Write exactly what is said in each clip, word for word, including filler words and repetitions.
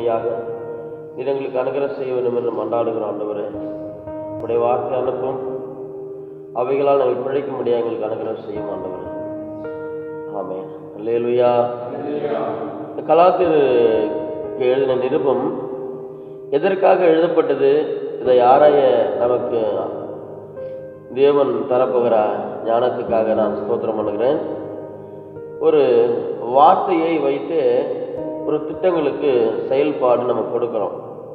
போகும்படியாக நீர் எங்களுக்கு அனுகிரகம் செய்ய வேண்டும் என்று மன்றாடுகிறோம். ஆண்டவரே, உடைய வார்த்தை அனுப்பும், அவைகளால் நாங்கள் பிழைக்கும்படியாக எங்களுக்கு அனுகிரகம் செய்யும். ஆண்டவரே, ஆமென். அல்லேலூயா. இந்த கலாத்தியருக்கு எழுதின நிருபம் எதற்காக எழுதப்பட்டது? இதை ஆராய நமக்கு தேவன் தரப்போகிற ஞானத்துக்காக நான் ஸ்தோத்திரம் பண்ணுகிறேன். ஒரு வார்த்தையை வைத்து ஒரு திட்டங்களுக்கு செயல்பாடு நம்ம கொடுக்கிறோம்.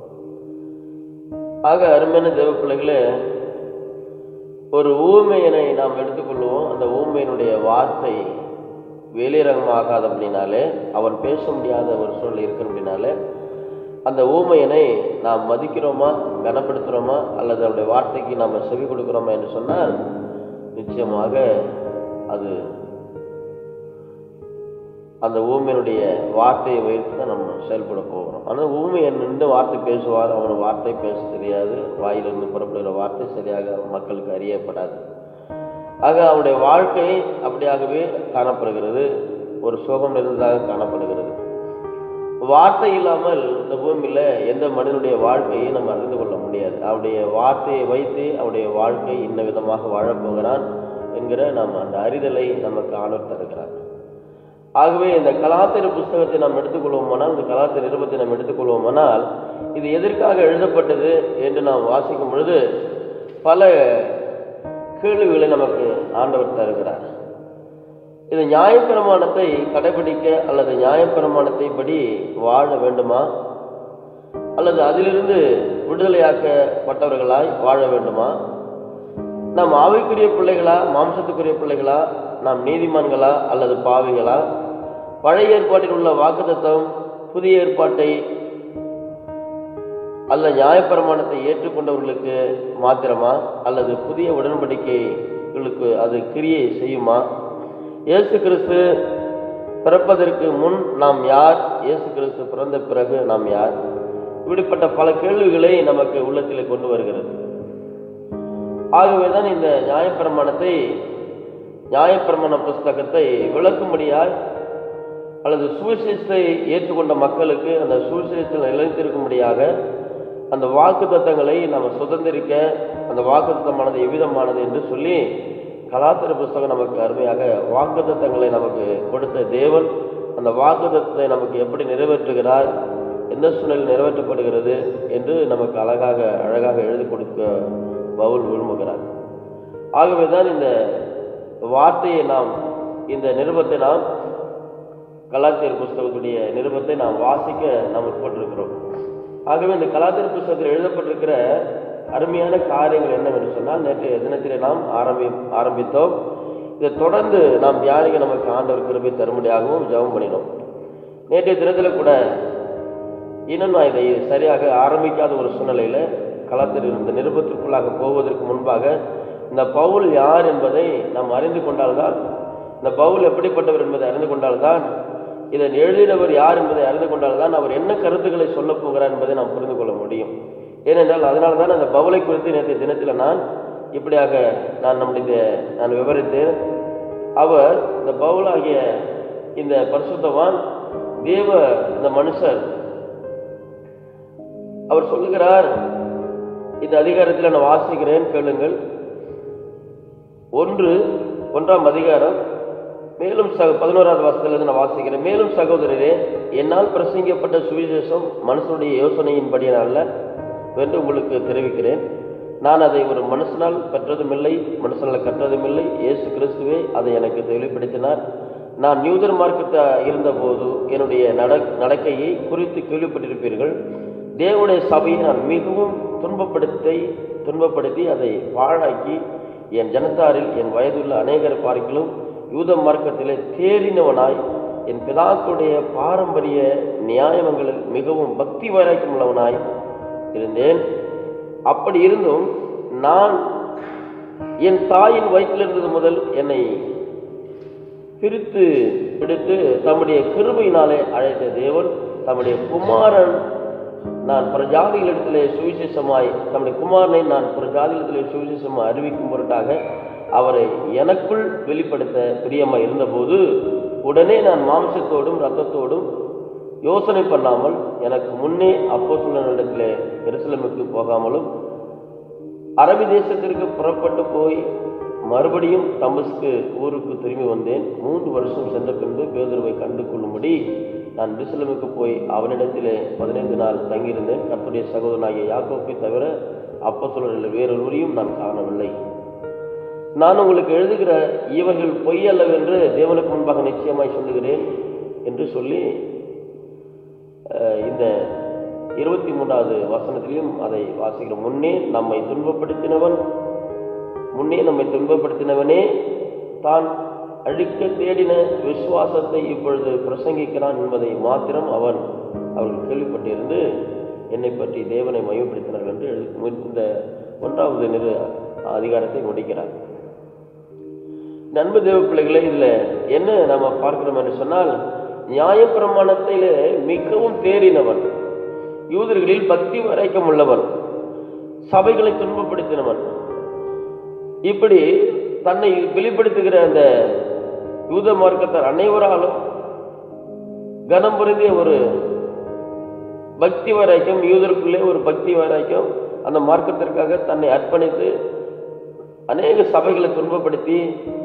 ஆக அருமையான தேவ பிள்ளைகளே, ஒரு ஊமையினை நாம் எடுத்துக்கொள்வோம். அந்த ஊமையினுடைய வார்த்தை வெளிரங்கமாகாத அப்படின்னாலே, அவன் பேச முடியாத ஒரு சூழல் இருக்கு அப்படின்னாலே, அந்த ஊமையனை நாம் மதிக்கிறோமா, கனப்படுத்துகிறோமா, அல்லது அவருடைய வார்த்தைக்கு நாம் செவி கொடுக்கிறோமா என்று சொன்னால் நிச்சயமாக அது அந்த ஊமையினுடைய வார்த்தையை வைத்து தான் நம்ம செயல்பட போகிறோம். ஆனால் ஊமையன் நின்று வார்த்தை பேசுவார், அவனுக்கு வார்த்தை பேச தெரியாது, வாயிலிருந்து புறப்படுகிற வார்த்தை சரியாக மக்களுக்கு அறியப்படாது. ஆக அவனுடைய வாழ்க்கை அப்படியாகவே காணப்படுகிறது, ஒரு சோகம் நிறைந்ததாக காணப்படுகிறது. வார்த்தை இல்லாமல் இந்த பூமியில் எந்த மனிதனுடைய வாழ்க்கையை நம்ம அறிந்து கொள்ள முடியாது. அவருடைய வார்த்தையை வைத்து அவருடைய வாழ்க்கை இன்ன விதமாக வாழப்போகிறான் என்கிற நம்ம அந்த அறிதலை நமக்கு ஆண்டவர் தருகிறார். ஆகவே இந்த கலாத்திர புஸ்தகத்தை நாம் எடுத்துக்கொள்வோமானால், இந்த கலாத்திர நிருபத்தை நாம் எடுத்துக்கொள்வோமானால், இது எதற்காக எழுதப்பட்டது என்று நாம் வாசிக்கும் பொழுது பல கேள்விகளை நமக்கு ஆண்டவர் தருகிறார். இது நியாயப்பிரமாணத்தை கடைபிடிக்க அல்லது நியாயப்பிரமாணத்தை படி வாழ வேண்டுமா, அல்லது அதிலிருந்து விடுதலையாக்கப்பட்டவர்களாய் வாழ வேண்டுமா? நாம் ஆவிக்குரிய பிள்ளைகளா, மாம்சத்துக்குரிய பிள்ளைகளா, நாம் நீதிமான்களா அல்லது பாவிகளா? பழைய ஏற்பாட்டில் உள்ள வாக்குத்தத்தம் புதிய ஏற்பாட்டை அல்ல நியாயப்பிரமாணத்தை ஏற்றுக்கொண்டவர்களுக்கு மாத்திரமா, அல்லது புதிய உடன்படிக்கைகளுக்கு அது கிரியை செய்யுமா? இயேசு கிறிஸ்து பிறப்பதற்கு முன் நாம் யார், இயேசு கிறிஸ்து பிறந்த பிறகு நாம் யார்? இப்படிப்பட்ட பல கேள்விகளை நமக்கு உள்ளத்தில் கொண்டு வருகிறது. ஆகவேதான் இந்த நியாயப்பிரமாணத்தை நியாயப்பிரமாண புஸ்தகத்தை விளக்கும்படியாய் அல்லது சுவிசேஷத்தை ஏற்றுக்கொண்ட மக்களுக்கு அந்த சுவிசேஷத்தில் நிலைத்திருக்கும்படியாக அந்த வாக்கு தத்தங்களை நம்ம சுதந்திரிக்க, அந்த வாக்கு தத்தமானது எவ்விதமானது என்று சொல்லி கலாத்திர புஸ்தகம் நமக்கு அருமையாக வாக்கு தத்தங்களை நமக்கு கொடுத்த தேவன் அந்த வாக்கு தத்தத்தை நமக்கு எப்படி நிறைவேற்றுகிறார், எந்த சூழலில் நிறைவேற்றப்படுகிறது என்று நமக்கு அழகாக அழகாக எழுதி கொடுக்க பவுல் விரும்புகிறார். ஆகவேதான் இந்த வார்த்தையை நாம், இந்த நிருபத்தை நாம் கலாத்தியர் புஸ்தகத்துடைய நிருபத்தை நாம் வாசிக்க நாம் உட்பட்டிருக்கிறோம். ஆகவே இந்த கலாத்தியர் புஸ்தகத்தில் எழுதப்பட்டிருக்கிற அருமையான காரியங்கள் என்னவென்று சொன்னால், நேற்றைய தினத்திலே நாம் ஆரம்பி ஆரம்பித்தோம் இதை தொடர்ந்து நாம் தியானிக்க நமக்கு ஆண்டவர் கிருபை தரும்படியாகவும் ஜெபம் பண்ணினோம். நேற்றைய தினத்தில் கூட இன்னும் நான் இதை சரியாக ஆரம்பிக்காத ஒரு சூழ்நிலையில் கலாத்தியர் இந்த நிருபத்திற்குள்ளாக போவதற்கு முன்பாக இந்த பவுல் யார் என்பதை நாம் அறிந்து கொண்டால்தான், இந்த பவுல் எப்படிப்பட்டவர் என்பதை அறிந்து கொண்டால்தான், இதை எழுதினவர் யார் என்பதை அறிந்து கொண்டால்தான் அவர் என்ன கருத்துக்களை சொல்ல போகிறார் என்பதை நாம் புரிந்து கொள்ள முடியும். ஏனென்றால் அதனால தான் அந்த பவுலை குறித்து நேற்றைய தினத்தில் நான் இப்படியாக நான் நம்முடைய நான் விவரித்தேன். அவர் இந்த பவுலாகிய இந்த பரிசுத்தவான் தேவ இந்த மனுஷர் அவர் சொல்லுகிறார். இந்த அதிகாரத்தில் நான் வாசிக்கிறேன், கேளுங்கள். ஒன்று ஒன்றாம் அதிகாரம் மேலும் சக பதினோராவது வாசத்திலிருந்து நான் வாசிக்கிறேன். மேலும் சகோதரரே, என்னால் பிரசங்கிக்கப்பட்ட சுவிசேஷம் மனுஷனுடைய யோசனையின்படி அல்ல என்று உங்களுக்கு தெரிவிக்கிறேன். நான் அதை ஒரு மனுஷனால் பெற்றதும் இல்லை, மனுஷனால் கற்றதும் இல்லை. இயேசு கிறிஸ்துவே அதை எனக்கு தெளிவுபடுத்தினார். நான் யூதர் மார்க்கத்தை இருந்தபோது என்னுடைய நட நடக்கையை குறித்து கேள்விப்பட்டிருப்பீர்கள். தேவனுடைய சபையை நான் மிகவும் துன்பப்படுத்தி துன்பப்படுத்தி அதை பாழாக்கி என் ஜனத்தாரில் என் வயதுள்ள அநேகர் பார்க்கிலும் யூத மார்க்கத்திலே தேறினவனாய் என் பிதாக்களுடைய பாரம்பரிய நியாயங்களில் மிகவும் பக்தி வைராக்கியம் உள்ளவனாய் இருந்தேன். அப்படி இருந்தும் நான் என் தாயின் வயிற்றில் இருந்தது முதல் என்னை பிரித்து பிடித்து தம்முடைய கிருபையினாலே அழைத்த தேவன் தம்முடைய குமாரன் நான் பிரஜாதிகளிடத்திலே சுவிசேஷமாய் தம்முடைய குமாரனை நான் பிரஜாதிகளிடத்திலே சுவிசேஷமாய் அறிவிக்கும் பொருட்டாக அவரை எனக்குள் வெளிப்படுத்த பிரியமாய் இருந்தபோது உடனே நான் மாம்சத்தோடும் இரத்தத்தோடும் யோசனை பண்ணாமல் எனக்கு முன்னே அப்போஸ்தலர்களிடத்திலே எருசலேமுக்கு போகாமலும் அரபி தேசத்திற்கு புறப்பட்டு போய் மறுபடியும் தமஸ்கு ஊருக்கு திரும்பி வந்தேன். மூன்று வருஷம் சென்ற பின்பு பேதுருவை கண்டு கொள்ளும்படி நான் எருசலேமுக்கு போய் அவனிடத்திலே பதினைந்து நாள் தங்கியிருந்தேன். கர்த்தருடைய சகோதரனாகிய யாக்கோப்பை தவிர அப்போஸ்தலர்களில் வேறொருவரையும் நான் காணவில்லை. நான் உங்களுக்கு எழுதுகிற இவர்கள் பொய் அல்லவென்று தேவனுக்கு முன்பாக நிச்சயமாய் சொல்லுகிறேன் என்று சொல்லி இந்த இருபத்தி மூன்றாவது வசனத்திலையும் அதை வாசிக்கிறோம். முன்னே நம்மை துன்பப்படுத்தினவன் முன்னே நம்மை துன்பப்படுத்தினவனே தான் அழிக்க தேடின விசுவாசத்தை இப்பொழுது பிரசங்கிக்கிறான் என்பதை மாத்திரம் அவன் அவர்கள் கேள்விப்பட்டிருந்து என்னை பற்றி தேவனை மையப்படுத்தினார்கள் என்று இந்த ஒன்றாவது நிறு அதிகாரத்தை முடிக்கிறார். நண்பு தேவ பிள்ளைகளை, இதுல என்ன நம்ம பார்க்கிறோம் என்று சொன்னால், நியாயப்பிரமாணத்திலே மிகவும் தேறினவன், யூதர்களில் பக்தி வரைக்கும் உள்ளவன், சபைகளை துன்பப்படுத்தினவன், இப்படி தன்னை வெளிப்படுத்துகிற அந்த யூத மார்க்கத்தார் அனைவராலும் கனம் பொருந்திய ஒரு பக்தி வரைக்கும், யூதருக்குள்ளே ஒரு பக்தி வரைக்கும் அந்த மார்க்கத்திற்காக தன்னை அர்ப்பணித்து அநேக சபைகளை துன்பப்படுத்தி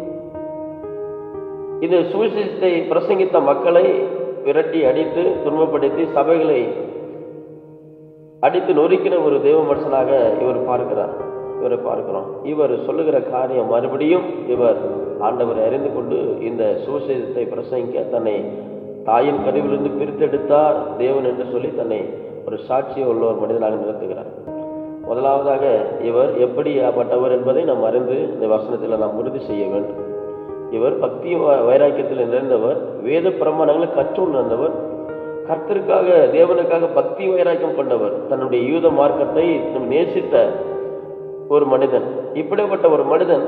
இந்த சுவிசேஷத்தை பிரசங்கித்த மக்களை விரட்டி அடித்து துன்பப்படுத்தி சபைகளை அடித்து நொறுக்கின ஒரு தெய்வ மனுஷனாக இவர் பார்க்கிறார் இவரை பார்க்கிறோம். இவர் சொல்லுகிற காரியம் மறுபடியும் இவர் ஆண்டவரை அறிந்து கொண்டு இந்த சுவிசேஷத்தை பிரசங்கிக்க தன்னை தாயின் கருவிலிருந்து பிரித்தெடுத்தார் தேவன் என்று சொல்லி தன்னை ஒரு சாட்சியை உள்ள ஒரு மனிதனாக நிறுத்துகிறார். முதலாவதாக இவர் எப்படிப்பட்டவர் என்பதை நாம் அறிந்து இந்த வசனத்தில் நாம் உறுதி செய்ய வேண்டும். இவர் பக்தி வைராக்கியத்தில் நிறைந்தவர், வேத பிரமாணங்களை கற்று உணர்ந்தவர், கர்த்தருக்காக தேவனுக்காக பக்தி வைராக்கியம் கொண்டவர், தன்னுடைய யூத மார்க்கத்தை நேசித்த ஒரு மனிதன். இப்படிப்பட்ட ஒரு மனிதன்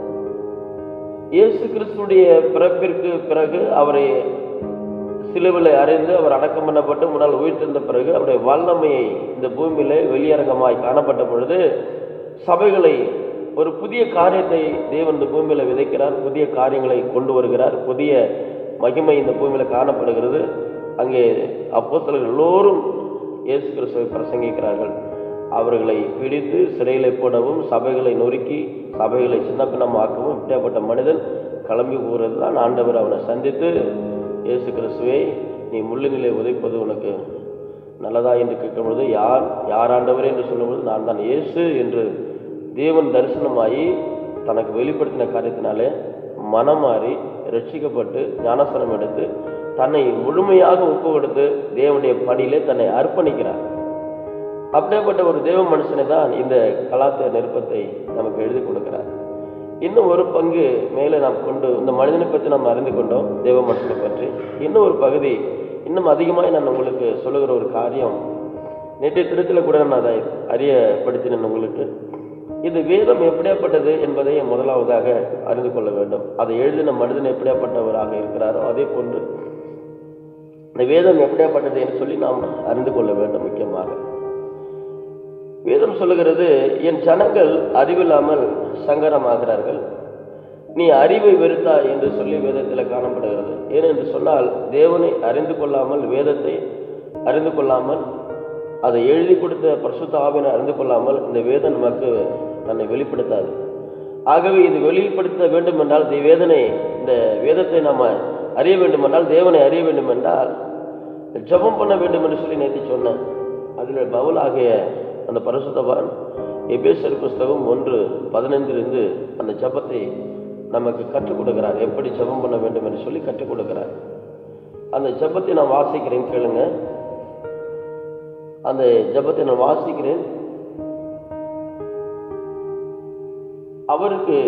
இயேசு கிறிஸ்துடைய பிறப்பிற்கு பிறகு அவரை சிலுவையில் அறைந்து அவர் அடக்கம் பண்ணப்பட்டு முன்னால் உயிர்த்தெழுந்த பிறகு அவருடைய வல்லமையை இந்த பூமியில வெளியரங்கமாய் காணப்பட்ட பொழுது சபைகளை ஒரு புதிய காரியத்தை தேவன் இந்த பூமியில விதைக்கிறார், புதிய காரியங்களை கொண்டு வருகிறார், புதிய மகிமை இந்த பூமியில காணப்படுகிறது. அங்கே அப்போஸ்தலர்கள் எல்லோரும் இயேசு கிறிஸ்துவை பிரசங்கிக்கிறார்கள். அவர்களை பிடித்து சிறையில போடவும் சபைகளை நொறுக்கி சபைகளை சின்ன பின்னமாக்கவும் இப்படிப்பட்ட மனிதன் கிளம்பி போகிறது தான் ஆண்டவர் அவனை சந்தித்து, இயேசு கிறிஸ்துவை நீ முள்ளினிலே உதைப்பது உனக்கு நல்லதா என்று கேட்கும்பொழுது, யார் யார் ஆண்டவர் என்று சொல்லும்பொழுது, நான் தான் இயேசு என்று தேவன் தரிசனமாகி தனக்கு வெளிப்படுத்தின காரியத்தினாலே மனம் மாறி ரட்சிக்கப்பட்டு ஞானஸ்தானம் எடுத்து தன்னை முழுமையாக ஒப்பு கொடுத்து தேவனுடைய பணியிலே தன்னை அர்ப்பணிக்கிறார். அப்படிப்பட்ட ஒரு தேவ மனுஷனை தான் இந்த கலாச்சார நிருபத்தை நமக்கு எழுதி கொடுக்கிறார். இன்னும் ஒரு பங்கு மேலே நாம் கொண்டு இந்த மனிதனை பற்றி நாம் அறிந்து கொண்டோம், தேவ மனுஷனை பற்றி. இன்னும் ஒரு பகுதி இன்னும் அதிகமாக நான் உங்களுக்கு சொல்லுகிற ஒரு காரியம், நேற்றைய தினத்தில் கூட நான் அதை அறியப்படுத்தினேன் உங்களுக்கு. இது வேதம் எப்படியாப்பட்டது என்பதை முதலாவதாக அறிந்து கொள்ள வேண்டும். அதை எழுதின மனிதன் எப்படியாப்பட்டவராக இருக்கிறாரோ அதே போன்று இந்த வேதம் எப்படியாப்பட்டது என்று சொல்லி நாம் அறிந்து கொள்ள வேண்டும். முக்கியமாக வேதம் சொல்லுகிறது, என் ஜனங்கள் அறிவில்லாமல் சங்கரமாகிறார்கள், நீ அறிவை வெறுத்தாய் என்று சொல்லி வேதத்தில் காணப்படுகிறது. ஏனென்று சொன்னால், தேவனை அறிந்து கொள்ளாமல், வேதத்தை அறிந்து கொள்ளாமல், அதை எழுதி கொடுத்த பரிசுத்த ஆவியை அறிந்து கொள்ளாமல் இந்த வேதம் நமக்கு தன்னை வெளிப்படுத்தாது. ஆகவே இது வெளிப்படுத்த வேண்டும் என்றால், இந்த வேதனை இந்த வேதத்தை நாம் அறிய வேண்டும் என்றால், தேவனை அறிய வேண்டும் என்றால் ஜெபம் பண்ண வேண்டும் என்று சொல்லி நேற்று சொன்னேன். அதில் பவுல் ஆகிய அந்த பரிசுத்தவான் எபேசியர் புஸ்தகம் ஒன்று பதினைந்திலிருந்து அந்த ஜெபத்தை நமக்கு கற்றுக் கொடுக்கிறார். எப்படி ஜெபம் பண்ண வேண்டும் என்று சொல்லி கற்றுக் கொடுக்கிறார். அந்த ஜெபத்தை நான் வாசிக்கிறேன், கேளுங்க. அந்த ஜெபத்தை நான் வாசிக்கிறேன். அவருக்கு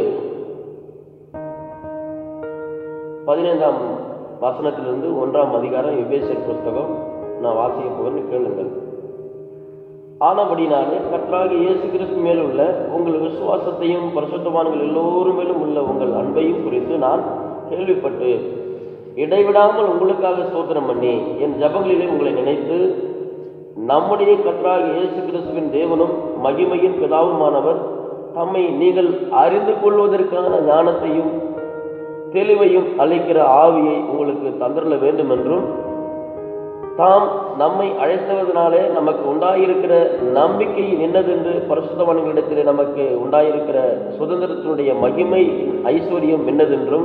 பதினைந்தாம் வசனத்திலிருந்து ஒன்றாம் அதிகாரம் எபேசியர் புஸ்தகம் நான் வாசிக்க போகிறேன், கேளுங்கள். ஆனபடினாலே கர்த்தராகிய இயேசு கிறிஸ்து மேல் உள்ள உங்கள் விசுவாசத்தையும் பரிசுத்தவான்கள் எல்லோரும் மேலும் உள்ள உங்கள் அன்பையும் குறித்து நான் கேள்விப்பட்டு இடைவிடாமல் உங்களுக்காக ஸ்தோத்திரம் பண்ணி என் ஜெபங்களிலே உங்களை நினைத்து, நம்முடைய கர்த்தராகிய இயேசு கிறிஸ்துவின் தேவனும் மகிமையின் பிதாவுமானவர் தம்மை நீங்கள் அறிந்து கொள்வதற்கான ஞானத்தையும் தெளிவையும் அளிக்கிற ஆவியை உங்களுக்கு தந்திரல வேண்டும் என்றும், தாம் நம்மை அழைத்தவதனாலே நமக்கு உண்டாயிருக்கிற நம்பிக்கை என்னதென்று பரிசுத்தவான்களிடத்திலே நமக்கு உண்டாயிருக்கிற சுதந்திரத்தினுடைய மகிமை ஐஸ்வர்யம் என்னதென்றும்,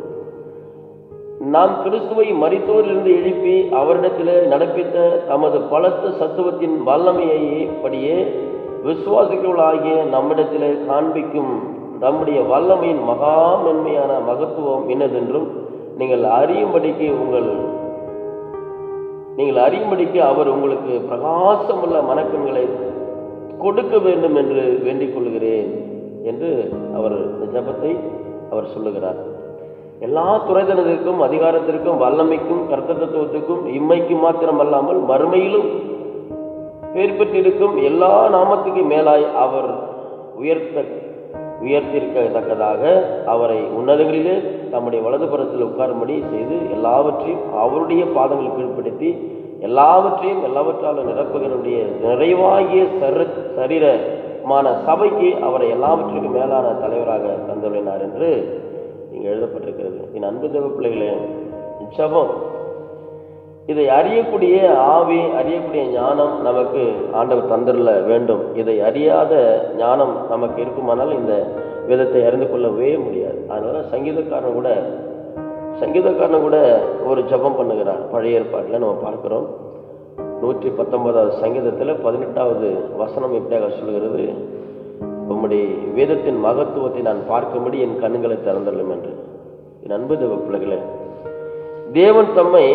நாம் கிறிஸ்துவை மரித்தோரிலிருந்து எழுப்பி அவரிடத்திலே நடப்பித்த தமது பலத்த சத்துவத்தின் வல்லமையை படியே விசுவாசிகளாகிய நம்மிடத்திலே காண்பிக்கும் நம்முடைய வல்லமையின் மகா மென்மையான மகத்துவம் என்னதென்றும் நீங்கள் அறியும்படிக்கு உங்கள் நீங்கள் அறியும்படிக்கு அவர் உங்களுக்கு பிரகாசமுள்ள மனக்கண்களை கொடுக்க வேண்டும் என்று வேண்டிக் கொள்கிறேன் என்று அவர் இந்த ஜெபத்தை அவர் சொல்லுகிறார். எல்லா துறைதனத்திற்கும் அதிகாரத்திற்கும் வல்லமைக்கும் கர்த்தத்துவத்துக்கும் இம்மைக்கும் மாத்திரம் அல்லாமல் மறுமையிலும் பேர் பெற்றிருக்கும் எல்லா நாமத்துக்கு மேலாய் அவர் உயர்த்த உயர்த்திருக்கத்தக்கதாக அவரை உன்னதங்களிலே தம்முடைய வலதுபுறத்தில் உட்காரும்படி செய்து எல்லாவற்றையும் அவருடைய பாதங்கள் கீழ்ப்படுத்தி எல்லாவற்றையும் எல்லாவற்றாலும் நிரப்புகிறவருடைய நிறைவாகிய சர சரீரமான சபைக்கு அவரை எல்லாவற்றுக்கும் மேலான தலைவராக தந்துள்ளினார் என்று இங்கே எழுதப்பட்டிருக்கிறது. என் அன்பு தேவ பிள்ளைகளே, ஜெபம் இதை அறியக்கூடிய ஆவி, அறியக்கூடிய ஞானம் நமக்கு ஆண்டவர் தந்துள்ள வேண்டும். இதை அறியாத ஞானம் நமக்கு இருக்குமானால் இந்த வேதத்தை அறிந்து கொள்ளவே முடியாது. அதனால சங்கீதக்காரன் கூட சங்கீதக்காரன் கூட ஒரு ஜெபம் பண்ணுகிறார். பழைய ஏற்பாட்டில் நம்ம பார்க்கிறோம். நூற்றி பத்தொன்பதாவது சங்கீதத்தில் பதினெட்டாவது வசனம் எப்படியாக சொல்கிறது, உம்முடைய வேதத்தின் மகத்துவத்தை நான் பார்க்கும்படி என் கண்களை திறந்துள்ளும் என்று. என் அன்பு தேவ பிள்ளைகளே, தேவன் தம்மை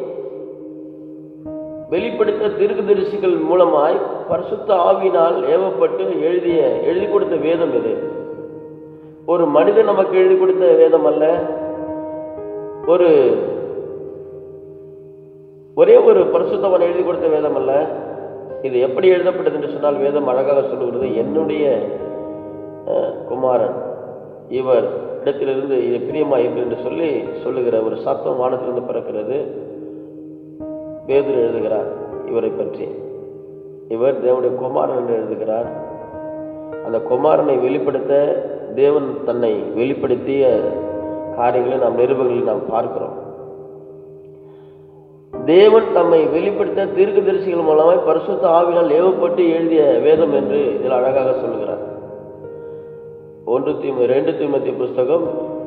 வெளிப்படுத்த தீர்க்கதரிசிகள் மூலமாய் பரிசுத்த ஆவியினால் ஏவப்பட்டு எழுதிய எழுதி கொடுத்த வேதம் இது. ஒரு மனிதன் நமக்கு எழுதி கொடுத்த வேதம் அல்ல. ஒரு ஒரே ஒரு பரிசுத்தவன் எழுதி கொடுத்த வேதம் அல்ல. இது எப்படி எழுதப்பட்டது என்று சொன்னால் வேதம் அழகாக சொல்லுகிறது, என்னுடைய குமாரன் இவர் இடத்திலிருந்து இது பிரியமாயிருக்கு என்று சொல்லி சொல்லுகிற ஒரு சத்தம் வானத்திலிருந்து பிறக்கிறது. பேதுரு எழுதுகிறார் இவரை பற்றி, இவர் தேவனுடைய குமாரன் என்று எழுதுகிறார். அந்த குமாரனை வெளிப்படுத்த தேவன் தன்னை வெளிப்படுத்திய காரியங்களை நாம் நிருபங்களில் நாம் பார்க்கிறோம். தேவன் தம்மை வெளிப்படுத்த தீர்க்கதரிசிகள் மூலமாய் பரிசுத்த ஆவியினால் ஏவப்பட்டு எழுதிய வேதம் என்று இதில் அழகாக சொல்லுகிறார். ஒன்று தீமு ரெண்டு தீமோத்தேயு புஸ்தகம்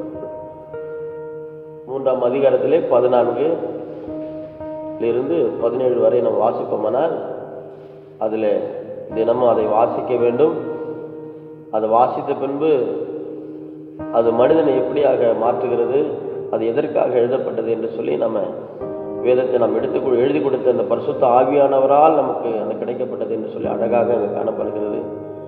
மூன்றாம் அதிகாரத்திலே பதினான்கு இருந்து பதினேழு வரை நாம் வாசிப்போமானால் அதில் தினமும் அதை வாசிக்க வேண்டும். அதை வாசித்த பின்பு அது மனிதனை எப்படியாக மாற்றுகிறது, அது எதற்காக எழுதப்பட்டது என்று சொல்லி நம்ம வேதத்தை நாம் எடுத்து எழுதி கொடுத்த அந்த பரிசுத்த ஆவியானவரால் நமக்கு அந்த கிடைக்கப்பட்டது என்று சொல்லி அழகாக அங்கே காணப்படுகிறது.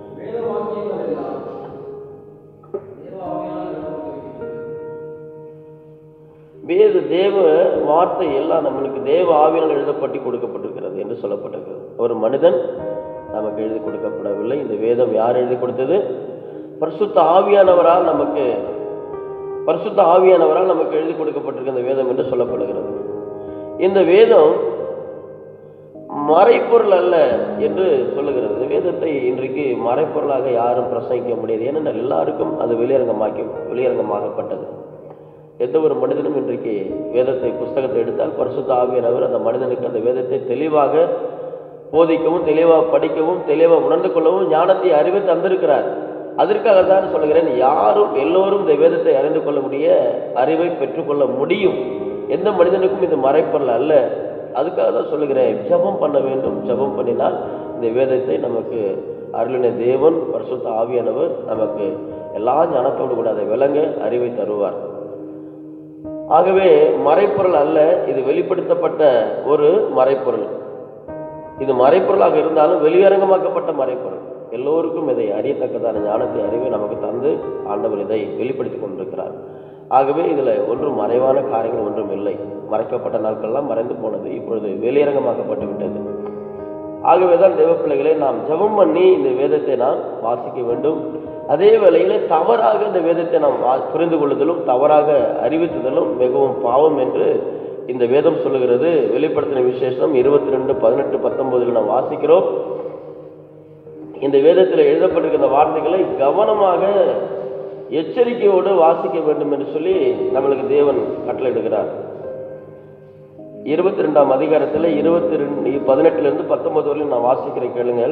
வேத தேவ வார்த்தை எல்லாம் நம்மளுக்கு தேவ ஆவியால் எழுதப்பட்டு கொடுக்கப்பட்டிருக்கிறது என்று சொல்லப்பட்டிருக்கிறது. ஒரு மனிதன் நமக்கு எழுதி கொடுக்கப்படவில்லை. இந்த வேதம் யார் எழுதி கொடுத்தது? பரிசுத்த ஆவியானவரால் நமக்கு பரிசுத்த ஆவியானவரால் நமக்கு எழுதி கொடுக்கப்பட்டிருக்க இந்த வேதம் என்று சொல்லப்படுகிறது. இந்த வேதம் மறைப்பொருள் அல்ல என்று சொல்லுகிறது. இந்த வேதத்தை இன்றைக்கு மறைப்பொருளாக யாரும் பிரசங்கிக்க முடியாது. ஏனென்றால் எல்லாருக்கும் அது வெளியரங்கமாக்கி வெளியரங்கமாகப்பட்டது. எந்த ஒரு மனிதனும் இன்றைக்கு வேதத்தை புஸ்தகத்தை எடுத்தால் பரிசுத்த ஆவியானவர் அந்த மனிதனுக்கு அந்த வேதத்தை தெளிவாக போதிக்கவும், தெளிவாக படிக்கவும், தெளிவாக உணர்ந்து கொள்ளவும் ஞானத்தை அறிவை தந்திருக்கிறார். அதற்காக தான் சொல்கிறேன், யாரும் எல்லோரும் இந்த வேதத்தை அறிந்து கொள்ளக்கூடிய அறிவை பெற்றுக்கொள்ள முடியும். எந்த மனிதனுக்கும் இது மறைப்பொருள் அல்ல. அதுக்காக தான் சொல்லுகிறேன், ஜெபம் பண்ண வேண்டும். ஜெபம் பண்ணினால் இந்த வேதத்தை நமக்கு அருளின தேவன் பரிசுத்த ஆவியானவர் நமக்கு எல்லா ஞானத்தோடு கூட அதை விளங்க அறிவை தருவார். ஆகவே மறைப்பொருள் அல்ல, இது வெளிப்படுத்தப்பட்ட ஒரு மறைப்பொருள். இது மறைப்பொருளாக இருந்தாலும் வெளியரங்கமாக்கப்பட்ட மறைப்பொருள். எல்லோருக்கும் இதை அறியத்தக்கதான ஞானத்தை அறிவை நமக்கு தந்து ஆண்டவர் இதை வெளிப்படுத்தி கொண்டிருக்கிறார். ஆகவே இதில் ஒன்றும் மறைவான காரியங்கள் ஒன்றும் இல்லை. மறைக்கப்பட்ட நாட்கள்லாம் மறைந்து போனது, இப்பொழுது வெளியரங்கமாக்கப்பட்டு விட்டது. ஆகவேதான் தேவ பிள்ளைகளை நாம் ஜெபம் பண்ணி இந்த வேதத்தை நாம் வாசிக்க வேண்டும். அதே வேளையிலே தவறாக இந்த வேதத்தை நாம் புரிந்து கொள்ளுதலும் தவறாக அறிவித்துதலும் மிகவும் பாவம் என்று இந்த வேதம் சொல்லுகிறது. வெளிப்படுத்தின விசேஷம் இருபத்தி ரெண்டு பதினெட்டு பத்தொன்பதுல நாம் வாசிக்கிறோம். இந்த வேதத்தில் எழுதப்பட்டிருக்கிற வார்த்தைகளை கவனமாக எச்சரிக்கையோடு வாசிக்க வேண்டும் என்று சொல்லி நம்மளுக்கு தேவன் கட்டளையிடுகிறார். இருபத்தி ரெண்டாம் அதிகாரத்தில் இருபத்தி ரெண்டு பதினெட்டுல இருந்து பத்தொன்பது வரையும் நான் வாசிக்கிறேன், கேளுங்கள்.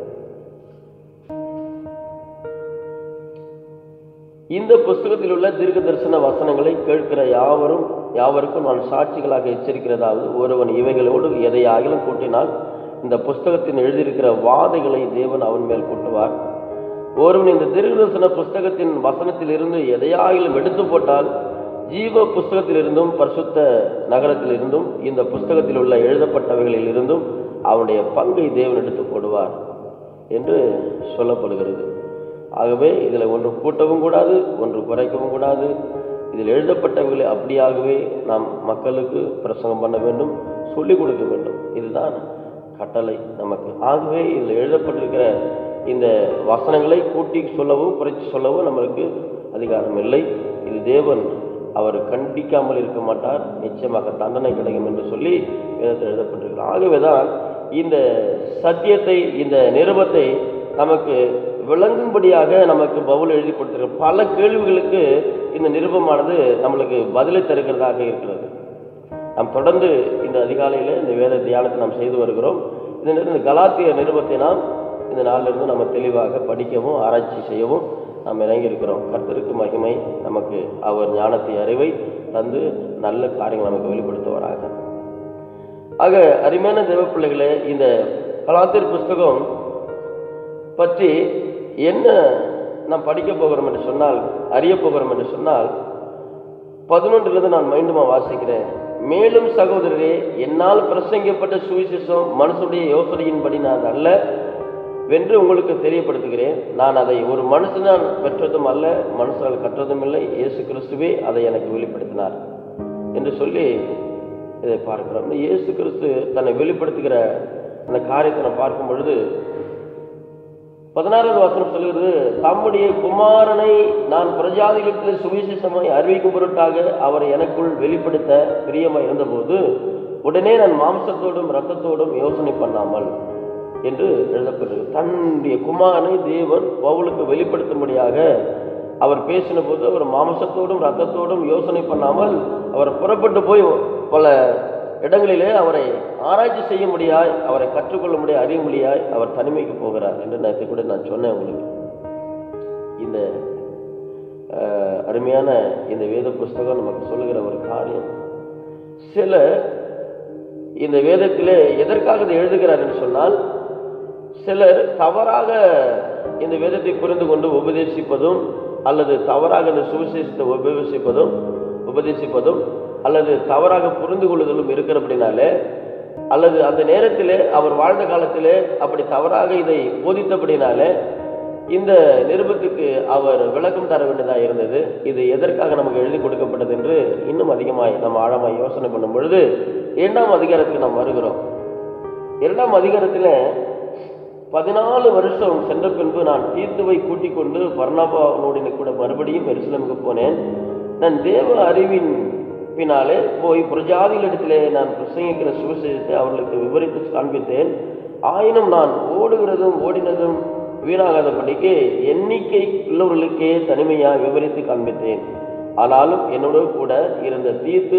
இந்த புஸ்தகத்தில் உள்ள தீர்க்க தரிசன வசனங்களை கேட்கிற யாவரும் யாவருக்கும் நான் சாட்சிகளாக எச்சரிக்கிறதாவது, ஒருவன் இவைகளோடு எதையாகிலும் கூட்டினால் இந்த புஸ்தகத்தின் எழுதியிருக்கிற வாதைகளை தேவன் அவன் மேல் கூட்டுவார். ஒருவன் இந்த தீர்க்க தரிசன புஸ்தகத்தின் வசனத்தில் இருந்து எதையாகிலும் எடுத்து போட்டால் ஜீவ புஸ்தகத்தில் இருந்தும் பரிசுத்த நகரத்தில் இருந்தும் இந்த புஸ்தகத்தில் உள்ள எழுதப்பட்டவைகளில் இருந்தும் அவனுடைய பங்கை தேவன் எடுத்து போடுவார் என்று சொல்லப்படுகிறது. ஆகவே இதில் ஒன்று கூட்டவும் கூடாது, ஒன்று குறைக்கவும் கூடாது. இதில் எழுதப்பட்டவர்களை அப்படியாகவே நாம் மக்களுக்கு பிரசங்கம் பண்ண வேண்டும், சொல்லிக் கொடுக்க வேண்டும். இதுதான் கட்டளை நமக்கு. ஆகவே இதில் எழுதப்பட்டிருக்கிற இந்த வசனங்களை கூட்டி சொல்லவும் குறைச்சி சொல்லவும் நம்மளுக்கு அதிகாரம் இல்லை. இது தேவன் அவர் கண்டிக்காமல் இருக்க மாட்டார், நிச்சயமாக தண்டனை கிடைக்கும் என்று சொல்லி வேதத்தில் எழுதப்பட்டிருக்கிறார். ஆகவேதான் இந்த சத்தியத்தை, இந்த நிருபத்தை நமக்கு விளங்கும்படியாக நமக்கு பவுல் எழுதி கொடுத்திருக்கிற பல கேள்விகளுக்கு இந்த நிருபமானது நம்மளுக்கு பதிலை தருகிறதாக இருக்கிறது. நாம் தொடர்ந்து இந்த அதிகாலையில் இந்த வேத தியானத்தை நாம் செய்து வருகிறோம். இந்த கலாத்திய நிருபத்தை நாம் இந்த நாளிலிருந்து நம்ம தெளிவாக படிக்கவும் ஆராய்ச்சி செய்யவும் நாம் இறங்கியிருக்கிறோம். கர்த்தருக்கு மகிமை. நமக்கு அவர் ஞானத்தை அறிவை தந்து நல்ல காரியங்கள் நமக்கு வெளிப்படுத்துவாராக. ஆக அருமையான தேவ பிள்ளைகளே, இந்த கலாத்தியர் புஸ்தகம் பற்றி என்ன நாம் படிக்க போகிறோம் என்று சொன்னால், அறிய போகிறோம் என்று சொன்னால், பதினொன்றிலிருந்து நான் மீண்டுமா வாசிக்கிறேன். மேலும் சகோதரரே, என்னால் பிரசங்கிக்கப்பட்ட சுவிசேஷம் மனுஷனுடைய யோசனையின்படி நான் அல்ல வென்று உங்களுக்கு தெரியப்படுத்துகிறேன். நான் அதை ஒரு மனுஷனால் பெற்றதும் அல்ல, மனுஷனால் கற்றதும் இல்லை, இயேசு கிறிஸ்துவே அதை எனக்கு வெளிப்படுத்தினார் என்று சொல்லி இதை பார்க்கிறோம். இயேசு கிறிஸ்து தன்னை வெளிப்படுத்துகிற அந்த காரியத்தை நான் பார்க்கும் பொழுது பதினாறாவது வசனம் சொல்கிறது, தம்முடைய குமாரனை நான் பிரஜாதிகளுக்கு சுவிசேஷமாய் அறிவிக்கும் பொருட்டாக அவரை எனக்குள் வெளிப்படுத்த பிரியமாய் இருந்தபோது உடனே நான் மாம்சத்தோடும் இரத்தத்தோடும் யோசனை பண்ணாமல் என்று எழுதப்பட்டது. தன்னுடைய குமாரனை தேவன் பவுலுக்கு வெளிப்படுத்தும்படியாக அவர் பேசின போது அவர் மாம்சத்தோடும் இரத்தத்தோடும் யோசனை பண்ணாமல் அவர் புறப்பட்டு போய் பல இடங்களிலே அவரை ஆராய்ச்சி செய்ய முடியாய், அவரை கற்றுக்கொள்ள முடியாது, அறிய முடியாய் அவர் தனிமைக்கு போகிறார் என்று நேற்று கூட நான் சொன்னேன் உங்களுக்கு. இந்த அருமையான இந்த வேத புஸ்தகம் நமக்கு சொல்லுகிற ஒரு காரியம், சில இந்த வேதத்திலே எதற்காக இதை எழுதுகிறார் என்று சொன்னால், சிலர் தவறாக இந்த வேதத்தை புரிந்து கொண்டு உபதேசிப்பதும் அல்லது தவறாக இந்த சுவிசேஷத்தை உபதேசிப்பதும் உபதேசிப்பதும் அல்லது தவறாக புரிந்து கொள்ளுதலும் இருக்கிறபடினாலே, அல்லது அந்த நேரத்திலே அவர் வாழ்ந்த காலத்திலே அப்படி தவறாக இதை போதித்தபடினாலே இந்த நிருபத்துக்கு அவர் விளக்கம் தர வேண்டியதாக இருந்தது. இது எதற்காக நமக்கு எழுதி கொடுக்கப்பட்டது என்று இன்னும் அதிகமாய் நம்ம ஆழமாய் யோசனை பண்ணும் பொழுது இரண்டாம் அதிகாரத்துக்கு நாம் வருகிறோம். இரண்டாம் அதிகாரத்தில் பதினாலு வருஷம் சென்ற பின்பு நான் தீத்துவை கூட்டிக் கொண்டு பர்னபாவோடு கூட மறுபடியும் எருசலேமுக்கு போனேன். நான் தேவ அறிவின் பின்னாலே போய் புரஜாதிகளிடத்திலே நான் பிரசங்கிக்கிற சுவிசேஷத்தை அவர்களுக்கு விவரித்து காண்பித்தேன். ஆயினும் நான் ஓடுகிறதும் ஓடினதும் வீணாகாதபடிக்கு எண்ணிக்கை உள்ளவர்களுக்கே தனிமையாக விவரித்து காண்பித்தேன். ஆனாலும் என்னோடு கூட இருந்த தீத்து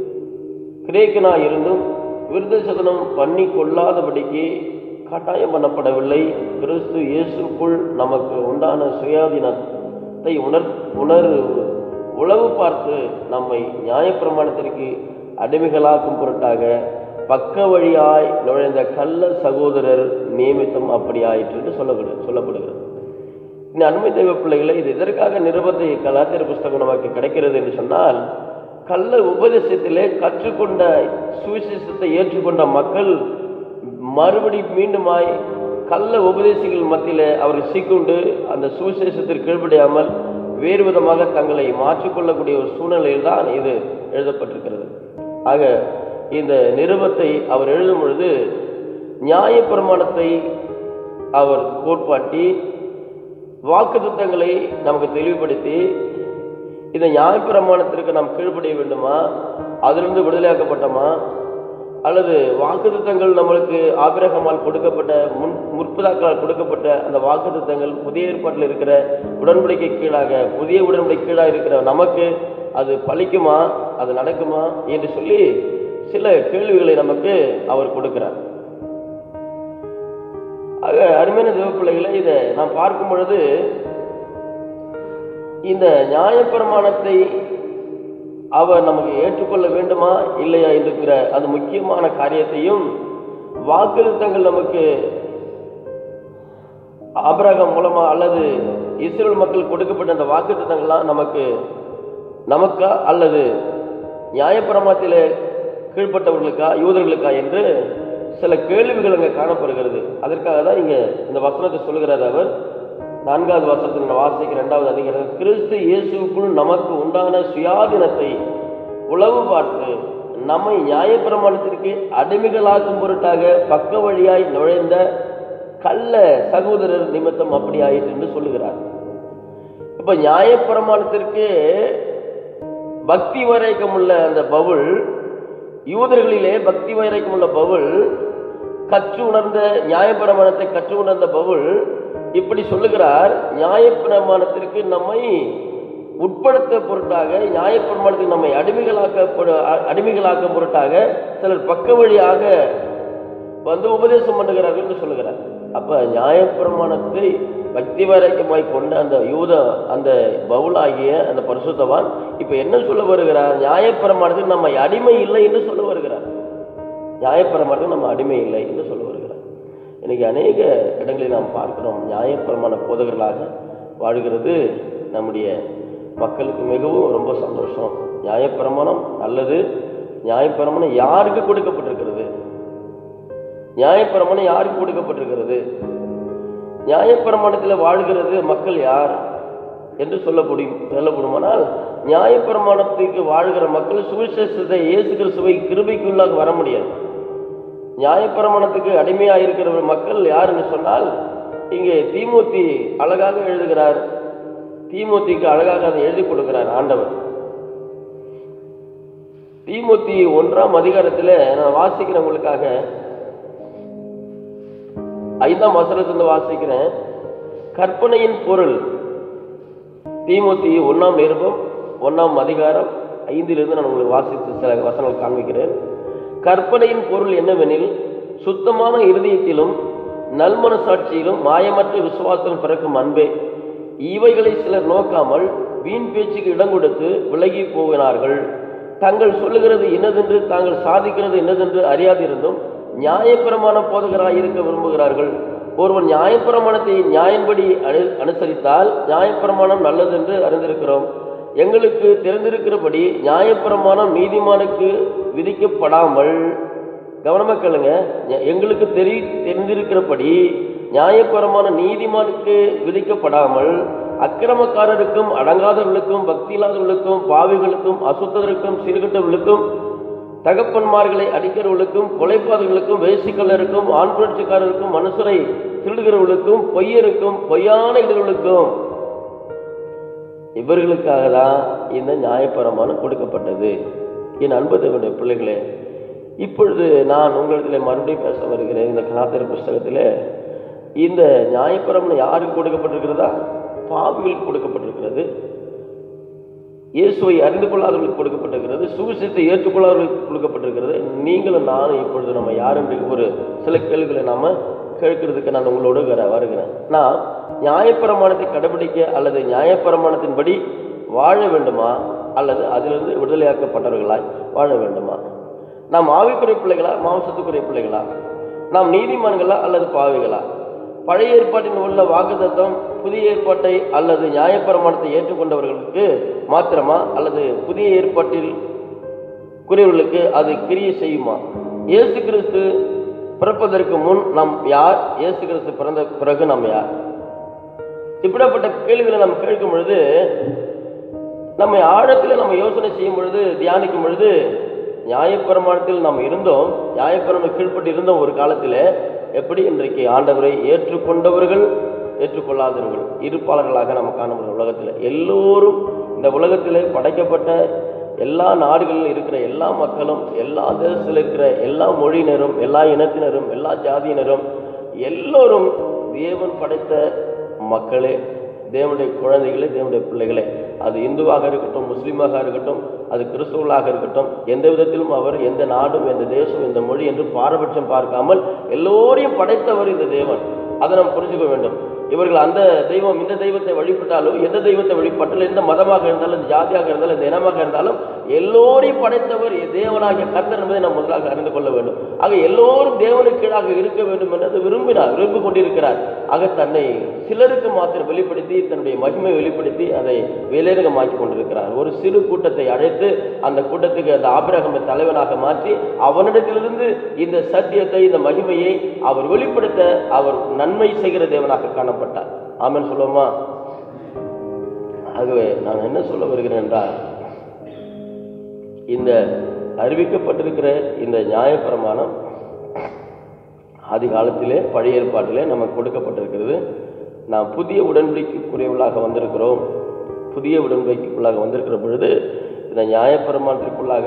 கிரேக்கனாய் இருந்தும் விருத்த சதனம் பண்ணி கொள்ளாதபடிக்கு கட்டாயம் பண்ணப்படவில்லை. கிறிஸ்து இயேசுக்குள் நமக்கு உண்டான சுயாதீனத்தை உணர் உணர் உளவு பார்த்து நம்மை நியாயப்பிரமாணத்திற்கு அடிமைகளாக்கும் பொருட்டாக பக்க வழியாய் நுழைந்த கள்ள சகோதரர் நியமித்தம் அப்படி ஆயிற்று என்று சொல்லப்படு சொல்லப்படுகிறது. இந்த அண்மை தெய்வ பிள்ளைகளை, இது எதற்காக நிருபத்தை கலாத்திர புஸ்தகம் நமக்கு கிடைக்கிறது என்று சொன்னால், கள்ள உபதேசத்திலே கற்றுக்கொண்ட சுவிசேஷத்தை ஏற்றுக்கொண்ட மக்கள் மறுபடி மீண்டுமாய் கள்ள உபதேசிகள் மத்தியிலே அவர்கள் சீக்கொண்டு அந்த சுவிசேஷத்திற்கு கீழ்ப்படியாமல் வேறு விதமாக தங்களை மாற்றிக்கொள்ளக்கூடிய ஒரு சூழ்நிலையில் தான் இது எழுதப்பட்டிருக்கிறது. ஆக இந்த நிருபத்தை அவர் எழுதும் பொழுது நியாயப்பிரமாணத்தை அவர் கோட்பாட்டி வாக்குத்தத்தங்களை நமக்கு தெளிவுபடுத்தி, இந்த நியாயப்பிரமாணத்திற்கு நாம் கீழ்ப்படிய வேண்டுமா, அதிலிருந்து விடுதலையாக்கப்பட்டோமா, அல்லது வாக்குத்தத்தங்கள் நம்மளுக்கு ஆபிரகாமால் கொடுக்கப்பட்ட முன் முற்பதாக்களால் கொடுக்கப்பட்ட அந்த வாக்குத்தத்தங்கள் புதிய ஏற்பாட்டில் இருக்கிற உடன்படிக்கை கீழாக புதிய உடன்படிக்கை கீழாக இருக்கிற நமக்கு அது பலிக்குமா, அது நடக்குமா என்று சொல்லி சில கேள்விகளை நமக்கு அவர் கொடுக்கிறார். ஆக அருமையான தேவ பிள்ளைகளை, இதை நாம் பார்க்கும் பொழுது இந்த நியாயப்பிரமாணத்தை அவர் நமக்கு ஏற்றுக்கொள்ள வேண்டுமா இல்லையா என்கிற அந்த முக்கியமான காரியத்தையும், வாக்குத்தத்தங்கள் நமக்கு ஆபிரகாம் மூலமா அல்லது இஸ்ரவேல் மக்கள் கொடுக்கப்பட்ட அந்த வாக்குத்தத்தங்கள்லாம் நமக்கு நமக்கா அல்லது நியாயப்பிரமாணத்திலே கீழ்ப்பட்டவர்களுக்கா யூதர்களுக்கா என்று சில கேள்விகள் அங்கே காணப்படுகிறது. அதற்காக தான் இங்க இந்த வசனத்தை சொல்லுகிறார் அவர். நான்காவது வசனத்தில் வாசிக்க இரண்டாவது அதிகாரம், கிறிஸ்து இயேசுக்குள் நமக்கு உண்டான சுயாதீனத்தை உளவு பார்த்து நம்மை நியாயப்பிரமாணத்திற்கு அடிமைகளாக்கும் பொருட்டாக பக்க வழியாய் நுழைந்த கள்ள சகோதரர் நிமித்தம் அப்படி ஆயிற்று என்று சொல்லுகிறார். இப்ப நியாயப்பிரமாணத்திற்கு பக்தி வைராக்கியம் உள்ள அந்த பவுல், யூதர்களிலே பக்தி வைராக்கியம் உள்ள பவுல், கற்று உணர்ந்த நியாயப்பிரமாணத்தை கற்று உணர்ந்த பவுல் இப்படி சொல்லுகிறார், நியாயப்பிரமாணத்திற்கு நம்மை உட்படுத்த பொருட்டாக, நியாயப்பிரமாணத்துக்கு நம்மை அடிமைகளாக்க அடிமைகளாக்க பொருட்டாக சிலர் பக்க வழியாக வந்து உபதேசம் பண்ணுகிறார்கள் என்று சொல்லுகிறார். அப்ப நியாயப்பிரமாணத்தை பக்தி வைராக்கியமாய் கொண்ட அந்த யூத அந்த பவுலாகிய அந்த பரிசுத்தவான் இப்ப என்ன சொல்ல வருகிறார்? நியாயப்பிரமாணத்துக்கு நம்ம அடிமை இல்லை என்று சொல்ல வருகிறார். நியாயப்பிரமாணத்துக்கு நம்ம அடிமை இல்லை என்று சொல்ல வருகிறார். இன்னைக்கு அநேக இடங்களில் நாம் பார்க்கிறோம், நியாயப்பிரமாண போதகர்களாக வாழ்கிறது நம்முடைய மக்களுக்கு மிகவும் ரொம்ப சந்தோஷம். நியாயப்பிரமாணம் அல்லது நியாயப்பிரமாணம் யாருக்கு கொடுக்கப்பட்டிருக்கிறது? நியாயப்பிரமாணம் யாருக்கு கொடுக்கப்பட்டிருக்கிறது? நியாயப்பிரமாணத்தில் வாழ்கிறது மக்கள் யார் என்று சொல்ல முடியும் சொல்லப்படுமானால், நியாயப்பிரமாணத்துக்கு வாழ்கிற மக்கள் சுவிசேஷத்தை இயேசு கிறிஸ்துவை கிருபைக்குள்ளாக வர முடியாது. நியாயப்பிரமாணத்துக்கு அடிமையாக இருக்கிற மக்கள் யார் என்று சொன்னால், இங்கே தீமோத்தி அழகாக எழுதுகிறார். தீமோத்திக்கு அழகாக அதை எழுதி கொடுக்கிறார் ஆண்டவர். தீமோத்தி ஒன்றாம் அதிகாரத்தில் நான் வாசிக்கிறவங்களுக்காக ஐந்தாம் வசனத்திலிருந்து வாசிக்கிறேன். கற்பனையின் பொருள், தீமோத்தி ஒன்னாம் நிருபம் ஒன்னாம் அதிகாரம் ஐந்திலிருந்து நான் உங்களுக்கு வாசித்து சில வசனங்கள் காண்பிக்கிறேன். கற்பனையின் பொருள் என்னவெனில், சுத்தமான இருதயத்திலும் நல்மனசாட்சியிலும் மாயமற்ற விசுவாசம் பிறக்கும் அன்பே. இவைகளை சிலர் நோக்காமல் வீண் பேச்சுக்கு இடம் கொடுத்து விலகி போகிறார்கள். தங்கள் சொல்லுகிறது என்னதென்று தாங்கள் சாதிக்கிறது என்னதென்று அறியாதிருந்தும் நியாயப்பிரமாண போதகராக இருக்க விரும்புகிறார்கள். ஒருவன் நியாயப்பிரமாணத்தை நியாயம்படி அனு அனுசரித்தால் நியாயப்பிரமாணம் நல்லது என்று அறிந்திருக்கிறோம். எங்களுக்கு தெரிந்திருக்கிறபடி நியாயப்பிரமாணம் நீதிமானுக்கு விதிக்கப்படாமல், கவனமா கேளுங்க, எங்களுக்கு தெரி தெரிந்திருக்கிறபடி நியாயப்பிரமாணம் நீதிமானுக்கு விதிக்கப்படாமல் அக்கிரமக்காரருக்கும் அடங்காதவர்களுக்கும் பக்தியில்லாதவர்களுக்கும் பாவிகளுக்கும் அசுத்தருக்கும் சீர்கட்டவர்களுக்கும் தகப்பன்மார்களை அடிக்கிறவர்களுக்கும் கொலைப்பாதர்களுக்கும் வேசிக்கல்லருக்கும் ஆண் புரட்சிக்காரருக்கும் மனுஷரை திருடுகிறவர்களுக்கும் பொய்யருக்கும் பொய்யான இடர்களுக்கும் இவர்களுக்காக தான் இந்த நியாயப்பிரமாணம் கொடுக்கப்பட்டது. என் அன்பு தேவனுடைய பிள்ளைகளே, இப்பொழுது நான் உங்களிடத்தில் மறுபடியும் பேச வருகிறேன். இந்த கலாத்திர புஸ்தகத்தில் இந்த நியாயப்பிரமாணம் யாருக்கு கொடுக்கப்பட்டிருக்கிறதா? பாவிகளுக்கு கொடுக்கப்பட்டிருக்கிறது. இயேசுவை அறிந்து கொள்ளாதவர்களுக்கு கொடுக்கப்பட்டிருக்கிறது. சுவிசேஷத்தை ஏற்றுக்கொள்ளாதவர்களுக்கு கொடுக்கப்பட்டிருக்கிறது. நீங்களும் நானும் இப்பொழுது நம்ம யார் என்று ஒரு சில கேள்விகளை நாம கேட்கறதுக்கு நான் உங்களோடு வருகிறேன். நான் நியாயப்பிரமாணத்தை கடைபிடிக்க அல்லது நியாயப்பிரமாணத்தின்படி வாழ வேண்டுமா அல்லது அதிலிருந்து விடுதலையாக்கப்பட்டவர்களாய் வாழ வேண்டுமா? நாம் ஆவிக்குரிய பிள்ளைகளா மாம்சத்துக்குரிய பிள்ளைகளா? நாம் நீதிமான்களா அல்லது பாவிகளா? பழைய ஏற்பாட்டில் உள்ள வாக்குத்தத்தம் புதிய ஏற்பாட்டை அல்லது நியாயப்பிரமாணத்தை ஏற்றுக்கொண்டவர்களுக்கு மாத்திரமா அல்லது புதிய ஏற்பாட்டில் குறியவர்களுக்கு அது கிரியை செய்யுமா? இயேசு கிறிஸ்து பிறப்பதற்கு முன் நாம் யார்? இயேசு கிறிஸ்து பிறந்த பிறகு நாம் யார்? இப்படிப்பட்ட கேள்விகளை நாம் கேட்கும் பொழுது, நம்ம ஆழத்தில் நம்ம யோசனை செய்யும் பொழுது, தியானிக்கும் பொழுது, நியாயப்பிரமாணத்தில் நாம் இருந்தோம், நியாயப்பிரமாணம் கீழ்பட்டு இருந்தோம் ஒரு காலத்தில். எப்படி இன்றைக்கு ஆண்டவரை ஏற்றுக்கொண்டவர்கள் ஏற்றுக்கொள்ளாதவர்கள் இருப்பாளர்களாக நம்ம காணப்படும் உலகத்தில் எல்லோரும், இந்த உலகத்தில் படைக்கப்பட்ட எல்லா நாடுகளில் இருக்கிற எல்லா மக்களும், எல்லா தேசத்தில் இருக்கிற எல்லா மொழியினரும், எல்லா இனத்தினரும், எல்லா ஜாதியினரும் எல்லோரும் தேவன் படைத்த மக்களே, தேவனுடைய குழந்தைகளே, தேவனுடைய பிள்ளைகளே. அது இந்துவாக இருக்கட்டும், முஸ்லீமாக இருக்கட்டும், அது கிறிஸ்துவர்களாக இருக்கட்டும், எந்த விதத்திலும் அவர் எந்த நாடும், எந்த தேசம், எந்த மொழி என்று பாரபட்சம் பார்க்காமல் எல்லோரையும் படைத்தவர் இந்த தேவன். அதை நாம் புரிஞ்சுக்க வேண்டும். இவர்கள் அந்த தெய்வம் இந்த தெய்வத்தை வழிபட்டாலும், எந்த தெய்வத்தை வழிபட்டாலும், எந்த மதமாக இருந்தாலும், ஜாதியாக இருந்தாலும், எந்த இனமாக இருந்தாலும், எல்லோரையும் படைத்தவர் தேவனாகிய கர்த்தர் என்பதை நாம் முதலாக அறிந்து கொள்ள வேண்டும். ஆக எல்லோரும் தேவனுக்கு கீழாக இருக்க வேண்டும் என்று விரும்பினார், விரும்பி கொண்டிருக்கிறார். ஆக தன்னை சிலருக்கு மாத்திரம் வெளிப்படுத்தி, தன்னுடைய மகிமை வெளிப்படுத்தி அதை வேலைரகமாக்கி கொண்டிருக்கிறார். ஒரு சிறு கூட்டத்தை அழைத்து அந்த கூட்டத்துக்கு அந்த ஆபிரகாமை தலைவனாக மாற்றி அவனிடத்திலிருந்து இந்த சத்தியத்தை, இந்த மகிமையை அவர் வெளிப்படுத்த அவர் நன்மை செய்கிற தேவனாக காணப்பட்டார். ஆமென் சொல்லுவோமா? ஆகவே நான் என்ன சொல்ல வருகிறேன் என்றால், இந்த அறிவிக்கப்பட்டிருக்கிற இந்த நியாயப்பிரமாணம் ஆதி காலத்திலே பழைய ஏற்பாட்டிலே நமக்கு கொடுக்கப்பட்டிருக்கிறது. நாம் புதிய உடன்படிக்கைக்குரியவர்களாக வந்திருக்கிறோம். புதிய உடன்படிக்கைக்குள்ளாக வந்திருக்கிற பொழுது இந்த நியாயப்பிரமாணத்திற்குள்ளாக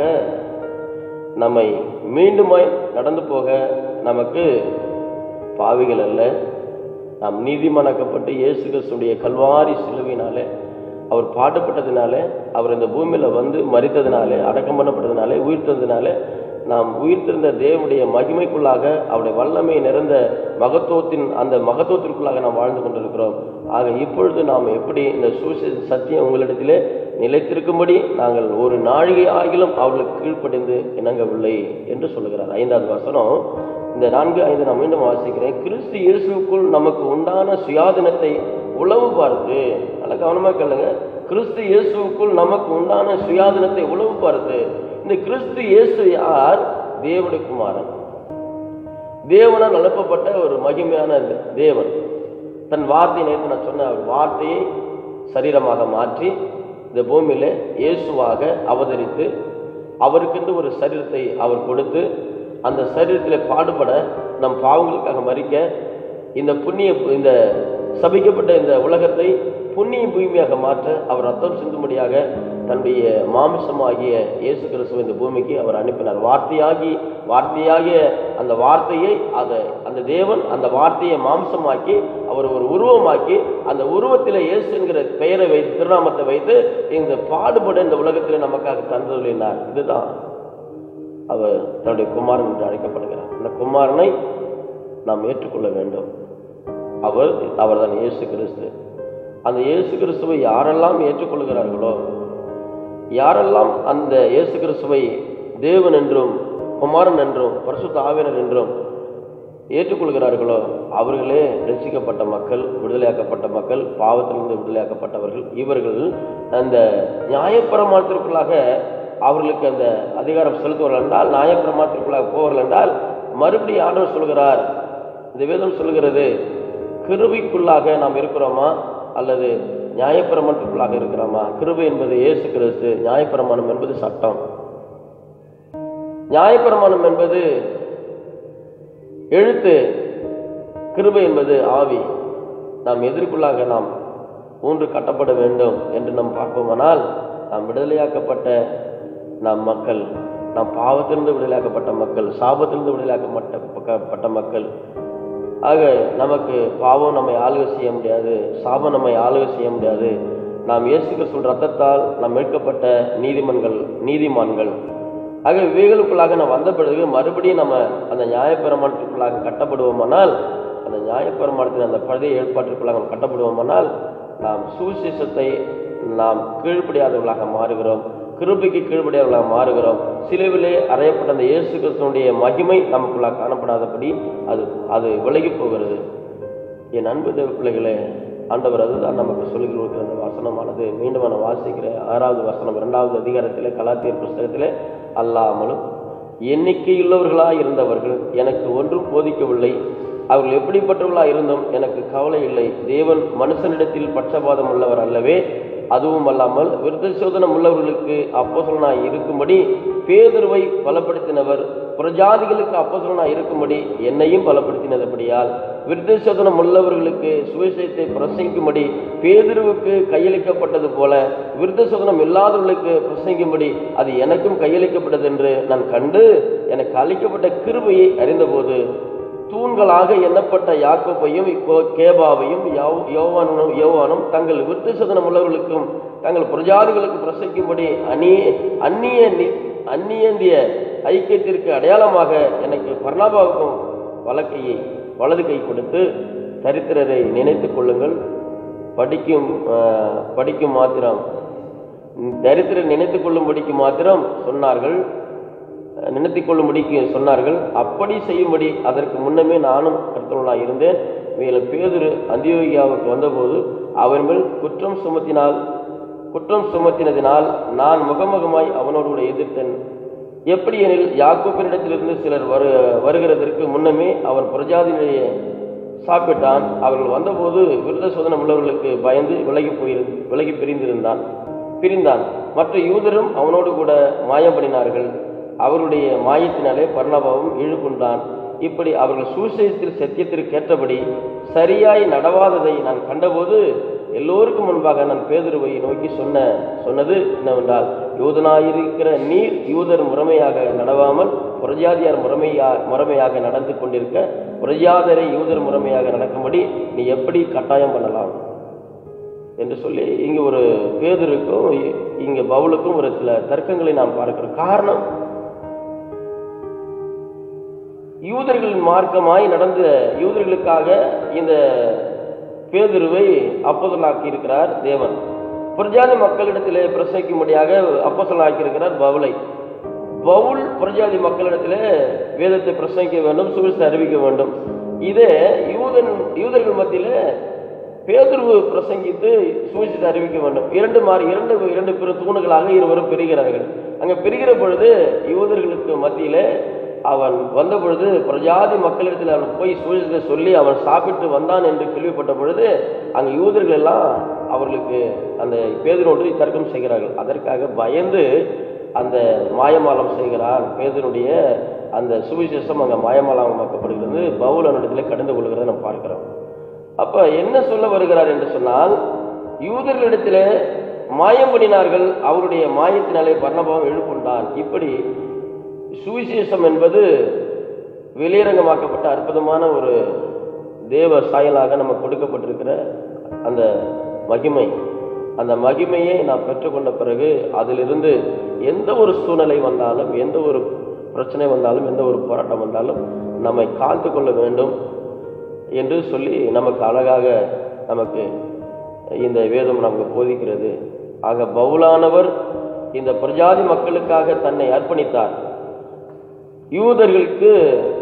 நம்மை மீண்டுமாய் நடந்து போக நமக்கு பாவிகள் அல்ல, நாம் நீதிமானாக்கப்பட்டு இயேசு கிறிஸ்துடைய கல்வாரி சிலுவையினாலே அவர் பாடுபட்டதினாலே, அவர் இந்த பூமியில் வந்து மரித்ததினாலே, அடக்கம் பண்ணப்பட்டதினாலே, உயிர்த்ததினாலே நாம் உயிர்த்திருந்த தேவனுடைய மகிமைக்குள்ளாக, அவருடைய வல்லமை நிறைந்த மகத்துவத்தின் அந்த மகத்துவத்திற்குள்ளாக நாம் வாழ்ந்து கொண்டிருக்கிறோம். ஆக இப்பொழுது நாம் எப்படி இந்த சுவிசேஷ சத்தியம் உங்களிடத்திலே நிலைத்திருக்கும்படி நாங்கள் ஒரு நாழிகை ஆகிலும் அவர்களுக்கு கீழ்ப்படிந்து இணங்கவில்லை என்று சொல்லுகிறார். ஐந்தாவது வசனம், இந்த நான்கு ஐந்து நான் மீண்டும் வாசிக்கிறேன். கிறிஸ்து இயேசுக்குள் நமக்கு உண்டான சுயாதீனத்தை உளவு பார்த்து, நல்ல கவனமாக கேளுங்க, கிறிஸ்து இயேசுக்குள் நமக்கு உண்டான சுயாதீனத்தை உளவு பார்த்து. இந்த கிறிஸ்து இயேசு யார்? தேவனுடைய குமாரன், தேவனால் அனுப்பப்பட்ட ஒரு மகிமையான தேவன். தன் வார்த்தையை நேற்று நான் சொன்ன வார்த்தையை சரீரமாக மாற்றி இந்த பூமியில இயேசுவாக அவதரித்து அவருக்கென்று ஒரு சரீரத்தை அவர் கொடுத்து அந்த சரீரத்தில் பாடுபட, நம் பாவங்களுக்காக மறிக்க, இந்த புண்ணிய இந்த சபிக்கப்பட்ட இந்த உலகத்தை புண்ணிய பூமியாக மாற்ற அவர் ரத்தம் சிந்தும்படியாக தன்னுடைய மாமிசமாகிய இயேசு கிறிஸ்துவை இந்த பூமிக்கு அவர் அனுப்பினார். வார்த்தையாகி வார்த்தையாகிய அந்த வார்த்தையை அதை அந்த தேவன் அந்த வார்த்தையை மாம்சமாக்கி அவர் ஒரு உருவமாக்கி அந்த உருவத்தில் இயேசு என்கிற பெயரை வைத்து, திருநாமத்தை வைத்து இந்த பாடுபட இந்த உலகத்தில் நமக்காக தந்துள்ளார். இதுதான் அவர் தன்னுடைய குமாரன் என்று அழைக்கப்படுகிறார். அந்த குமாரனை நாம் ஏற்றுக்கொள்ள வேண்டும். அவர் அவர்தான் இயேசு கிறிஸ்து. அந்த இயேசு கிறிஸ்துவை யாரெல்லாம் ஏற்றுக்கொள்கிறார்களோ, யாரெல்லாம் அந்த இயேசு கிறிஸ்துவை தேவன் என்றும் குமாரன் என்றும் பரிசுத்த ஆவியானவர் என்றும் ஏற்றுக்கொள்கிறார்களோ அவர்களே ரட்சிக்கப்பட்ட மக்கள், விடுதலையாக்கப்பட்ட மக்கள், பாவத்திலிருந்து விடுதலையாக்கப்பட்டவர்கள். இவர்கள் அந்த நியாயப்பிரமாணத்திற்குள்ளாக அவர்களுக்கு அந்த அதிகாரம் செலுத்துவார்கள் என்றால், நியாயப்பிரமாணத்திற்குள்ளாக போவார்கள் என்றால், மறுபடியும் ஆண்டவர் சொல்கிறார், இந்த வேதம் சொல்கிறது, கிருபைக்குள்ளாக நாம் இருக்கிறோமா அல்லது நியாயப்பிரமாணத்துக்குள்ளாக இருக்கிறோமா? கிருபை என்பது இயேசு கிறிஸ்து, நியாயப்பிரமாணம் என்பது சட்டம். நியாயப்பிரமாணம் என்பது எழுத்து, கிருபை என்பது ஆவி. நாம் எதற்குள்ளாக நாம் ஊன்று கட்டப்பட வேண்டும் என்று நாம் பார்ப்போமானால், நாம் விடுதலையாக்கப்பட்ட நாம் மக்கள், நாம் பாவத்திலிருந்து விடுதலையாக்கப்பட்ட மக்கள், சாபத்திலிருந்து விடுதலையாக்கப்பட்ட மக்கள். ஆக நமக்கு பாவம் நம்மை ஆளுகை செய்ய முடியாது, சாபம் நம்மை ஆளுகை செய்ய முடியாது. நாம் இயேசு கிறிஸ்துவின் ரத்தத்தால் நாம் மீட்கப்பட்ட நீதிமன்கள் நீதிமான்கள். ஆக இவைகளுக்குள்ளாக நாம் வந்த பிறகு மறுபடியும் நம்ம அந்த நியாயப்பிரமாணத்திற்குள்ளாக கட்டப்படுவோமானால், அந்த நியாயப்பிரமாணத்தின் அந்த பழைய ஏற்பாட்டிற்குள்ளாக நாம் கட்டப்படுவோமானால், நாம் சுவிசேஷத்தை நாம் கீழ்ப்படியாதவர்களாக மாறுகிறோம், கிருபைக்கு கீழ்ப்படியாதவர்களாக மாறுகிறோம். சிலுவிலே அறையப்பட்ட அந்த இயேசு கிறிஸ்துவினுடைய மகிமை நமக்குள்ளாக காணப்படாதபடி அது அது விலகி போகிறது. என் அன்பு தேவ பிள்ளைகளே, ஆண்டவர் அதுதான் நமக்கு சொல்லிக் கொடுக்கிற அந்த வசனமானது. மீண்டும் நான் வாசிக்கிறேன். ஆறாவது வசனம், இரண்டாவது அதிகாரத்திலே கலாத்தியர் புஸ்தகத்திலே, அல்லாமலும் எண்ணிக்கையுள்ளவர்களாய் இருந்தவர்கள் எனக்கு ஒன்றும் போதிக்கவில்லை, அவர்கள் எப்படிப்பட்டவர்களாக இருந்தும் எனக்கு கவலை இல்லை. தேவன் மனுஷனிடத்தில் பட்சபாதம் உள்ளவர் அல்லவே, அதுவும் அல்லாமல் விருத்த சோதனம் உள்ளவர்களுக்கு அப்போஸ்தலனாய் இருக்கும்படி பேதுருவை பலப்படுத்தினவர், புறஜாதிகளுக்கு அப்போஸ்தலனாய் இருக்கும்படி என்னையும் பலப்படுத்தினபடியால், விருத்த சோதனம் உள்ளவர்களுக்கு சுவிசேஷத்தை பிரசங்கிக்கும்படி பேதுருவுக்கு கையளிக்கப்பட்டது போல விருத்த சோதனம் இல்லாதவர்களுக்கு பிரசங்கிக்கும்படி அது எனக்கும் கையளிக்கப்பட்டது என்று நான் கண்டு எனக்கு அளிக்கப்பட்ட கிருபையை அறிந்தபோது தூண்களாக எண்ணப்பட்ட யாக்கோபையும் கேபாவையும் யோவானும் யோவானும் தங்கள் விருத்த சதனம் உள்ளவர்களுக்கும் தங்கள் பிரஜாதிகளுக்கு பிரசங்கிக்கும்படி அந்நிய அந்நிய அந்நியந்திய ஐக்கியத்திற்கு அடையாளமாக எனக்கு பர்னாபாவுக்கும் வலக்கையை வலது கை கொடுத்து தரித்திரரை நினைத்துக் கொள்ளுங்கள், படிக்கும் படிக்கும் மாத்திரம் தரித்திரரை நினைத்துக் கொள்ளும்படிக்கு மாத்திரம் சொன்னார்கள் நினைத்துக் கொள்ளும்படிக்கு சொன்னார்கள். அப்படி செய்யும்படி அதற்கு முன்னமே நானும் கர்த்தருடனாய் இருந்தேன். மேலும் பேதுரு அந்தியோகியாவுக்கு வந்தபோது அவன் மேல் குற்றம் சுமத்தினால் குற்றம் சுமத்தினதினால் நான் முகமுகமாய் அவனோடு கூட எதிர்த்தேன். எப்படி எனில் யாக்கோபினிடத்திலிருந்து சிலர் வரு வருகிறதற்கு முன்னமே அவன் பிரஜாதியிலேயே சாப்பிட்டான். அவர்கள் வந்தபோது விருத்த சோதனம் உள்ளவர்களுக்கு பயந்து விலகி போயிரு விலகி பிரிந்திருந்தான் பிரிந்தான் மற்ற யூதரும் அவனோடு கூட மாயம் பண்ணினார்கள். அவருடைய மாயத்தினாலே பர்னபாவும் இழுக்குண்டான். இப்படி அவர்கள் சுவிசேஷத்தில் சத்தியத்திற்கு ஏற்றபடி சரியாய் நடவாததை நான் கண்டபோது எல்லோருக்கும் முன்பாக நான் பேதுருவை நோக்கி சொன்ன சொன்னது என்னவென்றால், யூதனாயிருக்கிற நீர் யூதர் முறைமையாக நடவாமல் புரஜாதியார் முறைமையா முறைமையாக நடந்து கொண்டிருக்க புரஜாதரை யூதர் முறைமையாக நடக்கும்படி நீ எப்படி கட்டாயம் பண்ணலாம் என்று சொல்லி இங்கு ஒரு பேதுருக்கும் இங்கு பவுலுக்கும் ஒரு சில தர்க்கங்களை நாம் பார்க்கிறோம். காரணம், யூதர்களின் மார்க்கமாய் நடந்த யூதர்களுக்காக இந்த பேதுருவை அப்போஸ்தலனாக்கி இருக்கிறார் தேவன். புரஜாதி மக்களிடத்திலே பிரசங்கிக்கும்படியாக அப்போஸ்தலனாக்கி இருக்கிறார் பவுலை. பவுல் புரஜாதி மக்களிடத்திலே வேதத்தை பிரசங்கிக்க வேண்டும், சுவிசேஷத்தை அறிவிக்க வேண்டும். இதே யூதன் யூதர்கள் மத்தியிலே பேதுருவு பிரசங்கித்து சுவிசேஷத்தை அறிவிக்க வேண்டும். இரண்டு மாறி இரண்டு இரண்டு பெரு தூணுகளாக இருவரும் பிரிகிறார்கள். அங்கே பிரிகிற பொழுது யூதர்களுக்கு மத்தியிலே அவன் வந்த பொழுது பிரஜாதி மக்களிடத்தில் அவன் போய் சுவிசேஷத்தை சொல்லி அவன் சாப்பிட்டு வந்தான் என்று கேள்விப்பட்ட பொழுது அங்கே யூதர்கள் எல்லாம் அவர்களுக்கு அந்த பேதுருவோடு தர்க்கம் செய்கிறார்கள். அதற்காக பயந்து அந்த மாயமாலம் செய்கிறான். பேதுருடைய அந்த சுவிசேஷம் அங்கே மாயமாலமாக்கப்படுகிறது. பவுல் அவனிடத்தில் கடந்து கொள்கிறத நம்ம பார்க்கிறோம். அப்ப என்ன சொல்ல வருகிறார் என்று சொன்னால், யூதர்களிடத்தில் மாயம் பண்ணினார்கள், அவருடைய மாயத்தினாலே பர்னபாவும் எழுப்புண்டான். இப்படி சுவிசேஷம் என்பது வெளியரங்கமாக்கப்பட்ட அற்புதமான ஒரு தேவ சாயலாக நமக்கு கொடுக்கப்பட்டிருக்கிற அந்த மகிமை, அந்த மகிமையை நாம் பெற்றுக்கொண்ட பிறகு அதிலிருந்து எந்த ஒரு சூழ்நிலை வந்தாலும், எந்த ஒரு பிரச்சனை வந்தாலும், எந்த ஒரு போராட்டம் வந்தாலும் நம்மை காத்து கொள்ள வேண்டும் என்று சொல்லி நமக்கு அழகாக நமக்கு இந்த வேதம் நமக்கு போதிக்கிறது. ஆக பவுலானவர் இந்த பிரஜாதி மக்களுக்காக தன்னை அர்ப்பணித்தார். யூதர்களுக்கு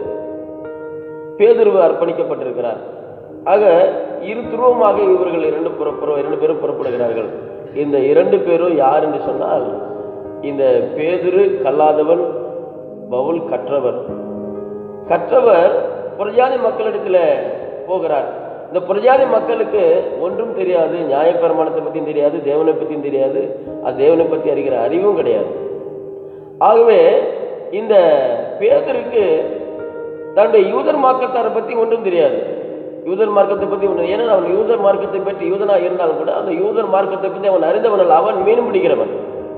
பேதுருவு அர்ப்பணிக்கப்பட்டிருக்கிறார். ஆக இரு துருவமாக இவர்கள் இரண்டு புற இரண்டு பேரும் புறப்படுகிறார்கள். இந்த இரண்டு பேரும் யார் என்று சொன்னால், இந்த பேதுரு கல்லாதவன், பவுல் கற்றவர். கற்றவர் புரஜாதி மக்களிடத்தில் போகிறார். இந்த புரஜாதி மக்களுக்கு ஒன்றும் தெரியாது, நியாயப்பிரமாணத்தை பற்றியும் தெரியாது, தேவனை பற்றியும் தெரியாது, அது தேவனை பற்றி அறிகிற அறிவும் கிடையாது. ஆகவே இந்த பேதுருக்கு தன்னுடைய யூதர் மார்க்கத்தாரை பற்றி ஒன்றும் தெரியாது, யூதர் மார்க்கத்தை பற்றி ஒன்று. ஏன்னா அவன் யூதர் மார்க்கத்தை பற்றி யூதனா இருந்தாலும் கூட அந்த யூதர் மார்க்கத்தை பற்றி அவன் அறிந்தவன், அவன் மீன் பிடிக்கிறவன்.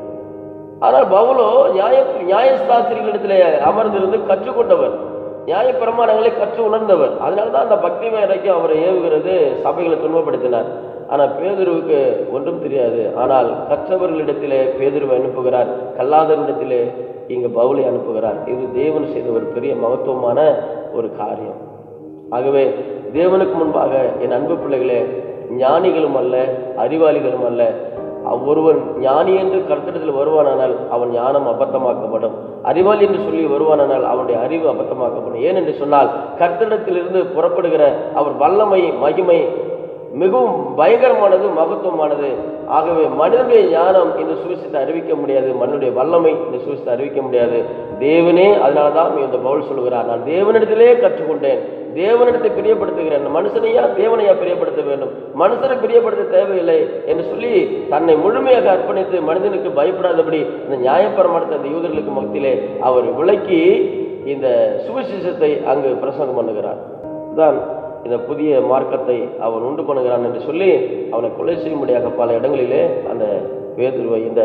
ஆனால் பவுலோ நியாய நியாயசாஸ்திரிகளிடத்தில் அமர்ந்திருந்து கற்றுக்கொண்டவர், நியாய பிரமாணங்களை கற்று உணர்ந்தவர். அதனால்தான் அந்த பக்தி வரைக்கும் அவரை ஏவுகிறது, சபைகளை துன்பப்படுத்தினார். ஆனால் பேதுருவுக்கு ஒன்றும் தெரியாது. ஆனால் கற்றவர்களிடத்திலே பேதுருவை அனுப்புகிறார், கல்லாதவரிடத்திலே இங்கு பவுலை அனுப்புகிறார். இது தேவன் செய்த ஒரு பெரிய மகத்துவமான ஒரு காரியம். ஆகவே தேவனுக்கு முன்பாக என் அன்பு பிள்ளைகளே, ஞானிகளும் அல்ல, அறிவாளிகளும் அல்ல, ஒருவன் ஞானி என்று கர்த்தரிடத்தில் வருவானால் அவன் ஞானம் அபத்தமாக்கப்படும், அறிவாளி என்று சொல்லி வருவானால் அவனுடைய அறிவு அபத்தமாக்கப்படும். ஏன் என்று சொன்னால், கர்த்தரிடத்திலிருந்து புறப்படுகிற அவர் வல்லமை, மகிமை மிகவும் பயங்கரமானது, மகத்துவமானது. ஆகவே மனிதனுடைய ஞானம் இந்த சுவிசேஷத்தை அறிவிக்க முடியாது, மனிதனுடைய வல்லமை இந்த சுவிசேஷத்தை அறிவிக்க முடியாது. தேவனே, அதனால்தான் இந்த பவுல் சொல்கிறார், நான் தேவனிடத்திலே கற்றுக்கொண்டேன், தேவனிடத்தை பிரியப்படுத்துகிறேன், மனுஷனையா தேவனையா பிரியப்படுத்த வேண்டும், மனுஷனை பிரியப்படுத்த தேவையில்லை என்று சொல்லி தன்னை முழுமையாக அர்ப்பணித்து மனிதனுக்கு பயப்படாதபடி இந்த நியாயப்பிரமாணத்தை அந்த யூதர்களுக்கு மத்தியிலே அவர் விளக்கி இந்த சுவிசேஷத்தை அங்கு பிரசங்கம் பண்ணுகிறார். தான் இந்த புதிய மார்க்கத்தை அவன் உண்டு பண்ணுகிறான் என்று சொல்லி அவனை கொலை செய்யும்படியாக பல இடங்களிலே அந்த பேதுருவை இந்த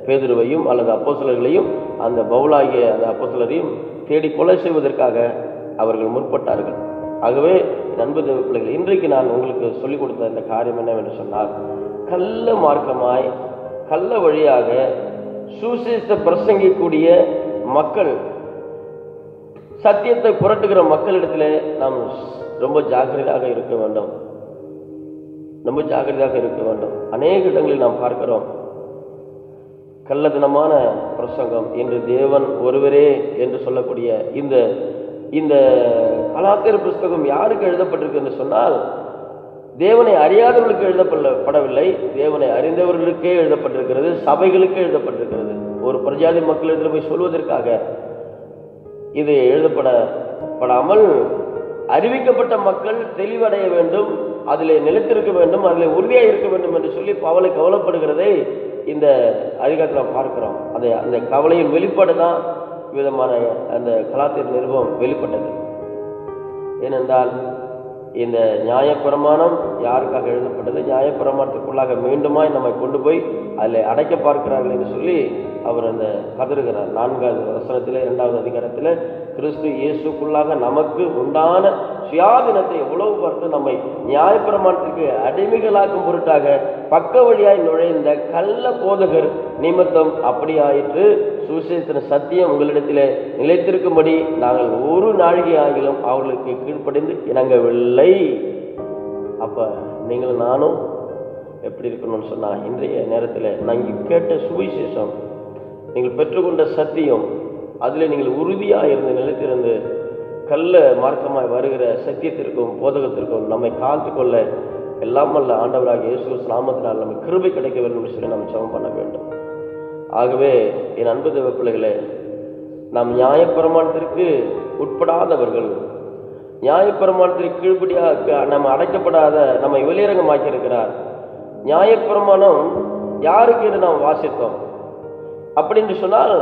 பேதுருவையும் அல்லது அப்போஸ்தலர்களையும் அந்த பவுலாகிய அந்த அப்போஸ்தலரையும் தேடி கொலை செய்வதற்காக அவர்கள் முற்பட்டார்கள். ஆகவே அன்பு தேவ பிள்ளைகள், இன்றைக்கு நான் உங்களுக்கு சொல்லிக் கொடுத்த இந்த காரியம் என்னவென்று சொன்னால், கள்ள மார்க்கமாய் கள்ள வழியாக சுவிசேஷத்தை பிரசங்கிக்கூடிய மக்கள், சத்தியத்தை புரட்டுகிற மக்களிடத்தில் நாம் ரொம்ப ஜாக்கிரதையாக இருக்க வேண்டும். ரொம்ப ஜாக்கிரதையாக இருக்க வேண்டும். அநேக இடங்களில் நாம் பார்க்கிறோம் கள்ளத்தனமான பிரசங்கம் என்று தேவன் ஒருவரே என்று சொல்லக்கூடிய இந்த இந்த கலாத்தியர் புஸ்தகம் யாருக்கு எழுதப்பட்டிருக்கு என்று சொன்னால், தேவனை அறியாதவர்களுக்கு எழுதப்படவில்லை, தேவனை அறிந்தவர்களுக்கே எழுதப்பட்டிருக்கிறது, சபைகளுக்கே எழுதப்பட்டிருக்கிறது. ஒரு பிரஜாதி மக்களிடத்தில் போய் சொல்வதற்காக இது எழுதப்படப்படாமல் அறிவிக்கப்பட்ட மக்கள் தெளிவடைய வேண்டும், அதிலே நிலைத்திருக்க வேண்டும், அதில் உறுதியாக இருக்க வேண்டும் என்று சொல்லி பவுல் கவலைப்படுகிறதை இந்த அதிகாரத்தில் நாம் பார்க்கிறோம். அந்த அந்த கவலையின் வெளிப்பாடு தான் விதமான அந்த கலாத்தியர் நிருபம் வெளிப்பட்டது. ஏனென்றால் இந்த நியாயப்பிரமாணம் யாருக்காக எழுதப்பட்டது, நியாயப்பிரமாணத்துக்குள்ளாக மீண்டுமாய் நம்மை கொண்டு போய் அதில் அடைக்க பார்க்கிறார்கள் என்று சொல்லி அவர் அந்த கதறுகிறார். நான்காவது வசனத்தில் இரண்டாவது அதிகாரத்தில் கிறிஸ்து இயேசுக்குள்ளாக நமக்கு உண்டான சுயாதீனத்தை எவ்வளவு பார்த்து நம்மை நியாயப்பிரமாணத்துக்கு அடிமைகளாக்கும் பொருட்டாக பக்க வழியாய் நுழைந்த கள்ள போதகர் நிமித்தம் அப்படி ஆயிற்று. சுவிசேஷத்தின் சத்தியம் உங்களிடத்தில் நிலைத்திருக்கும்படி நாங்கள் ஒரு நாழிகை ஆகிலும் அவர்களுக்கு கீழ்ப்படிந்து இணங்கவில்லை. அப்ப நீங்களும் நானும் எப்படி இருக்கணும்னு சொன்னா, இன்றைய நேரத்தில் நாங்கள் கேட்ட சுவிசேஷம், நீங்கள் பெற்றுக்கொண்ட சத்தியம், அதில் நீங்கள் உறுதியாக இருந்து நிலைத்திருந்து கள்ள மார்க்கமாய் வருகிற சத்தியத்திற்கும் போதகத்திற்கும் நம்மை காத்து கொள்ள எல்லாம் அல்ல ஆண்டவராக இயேசு நாமத்தினால் நமக்கு கிருபை கிடைக்க வேண்டும் என்று சொல்லி நாம் ஜெபம் பண்ண வேண்டும். ஆகவே என் அன்பு தேவ பிள்ளைகளே, நாம் நியாயப்பிரமாணத்திற்கு உட்படாதவர்கள், நியாயப்பிரமாணத்திற்கு கீழ்படியாக நம்ம அடைக்கப்படாத நம்மை வெளியரங்கமாக்கி இருக்கிறார். நியாயப்பிரமாணம் யாருக்கு என்று நாம் வாசித்தோம் அப்படின்னு சொன்னால்,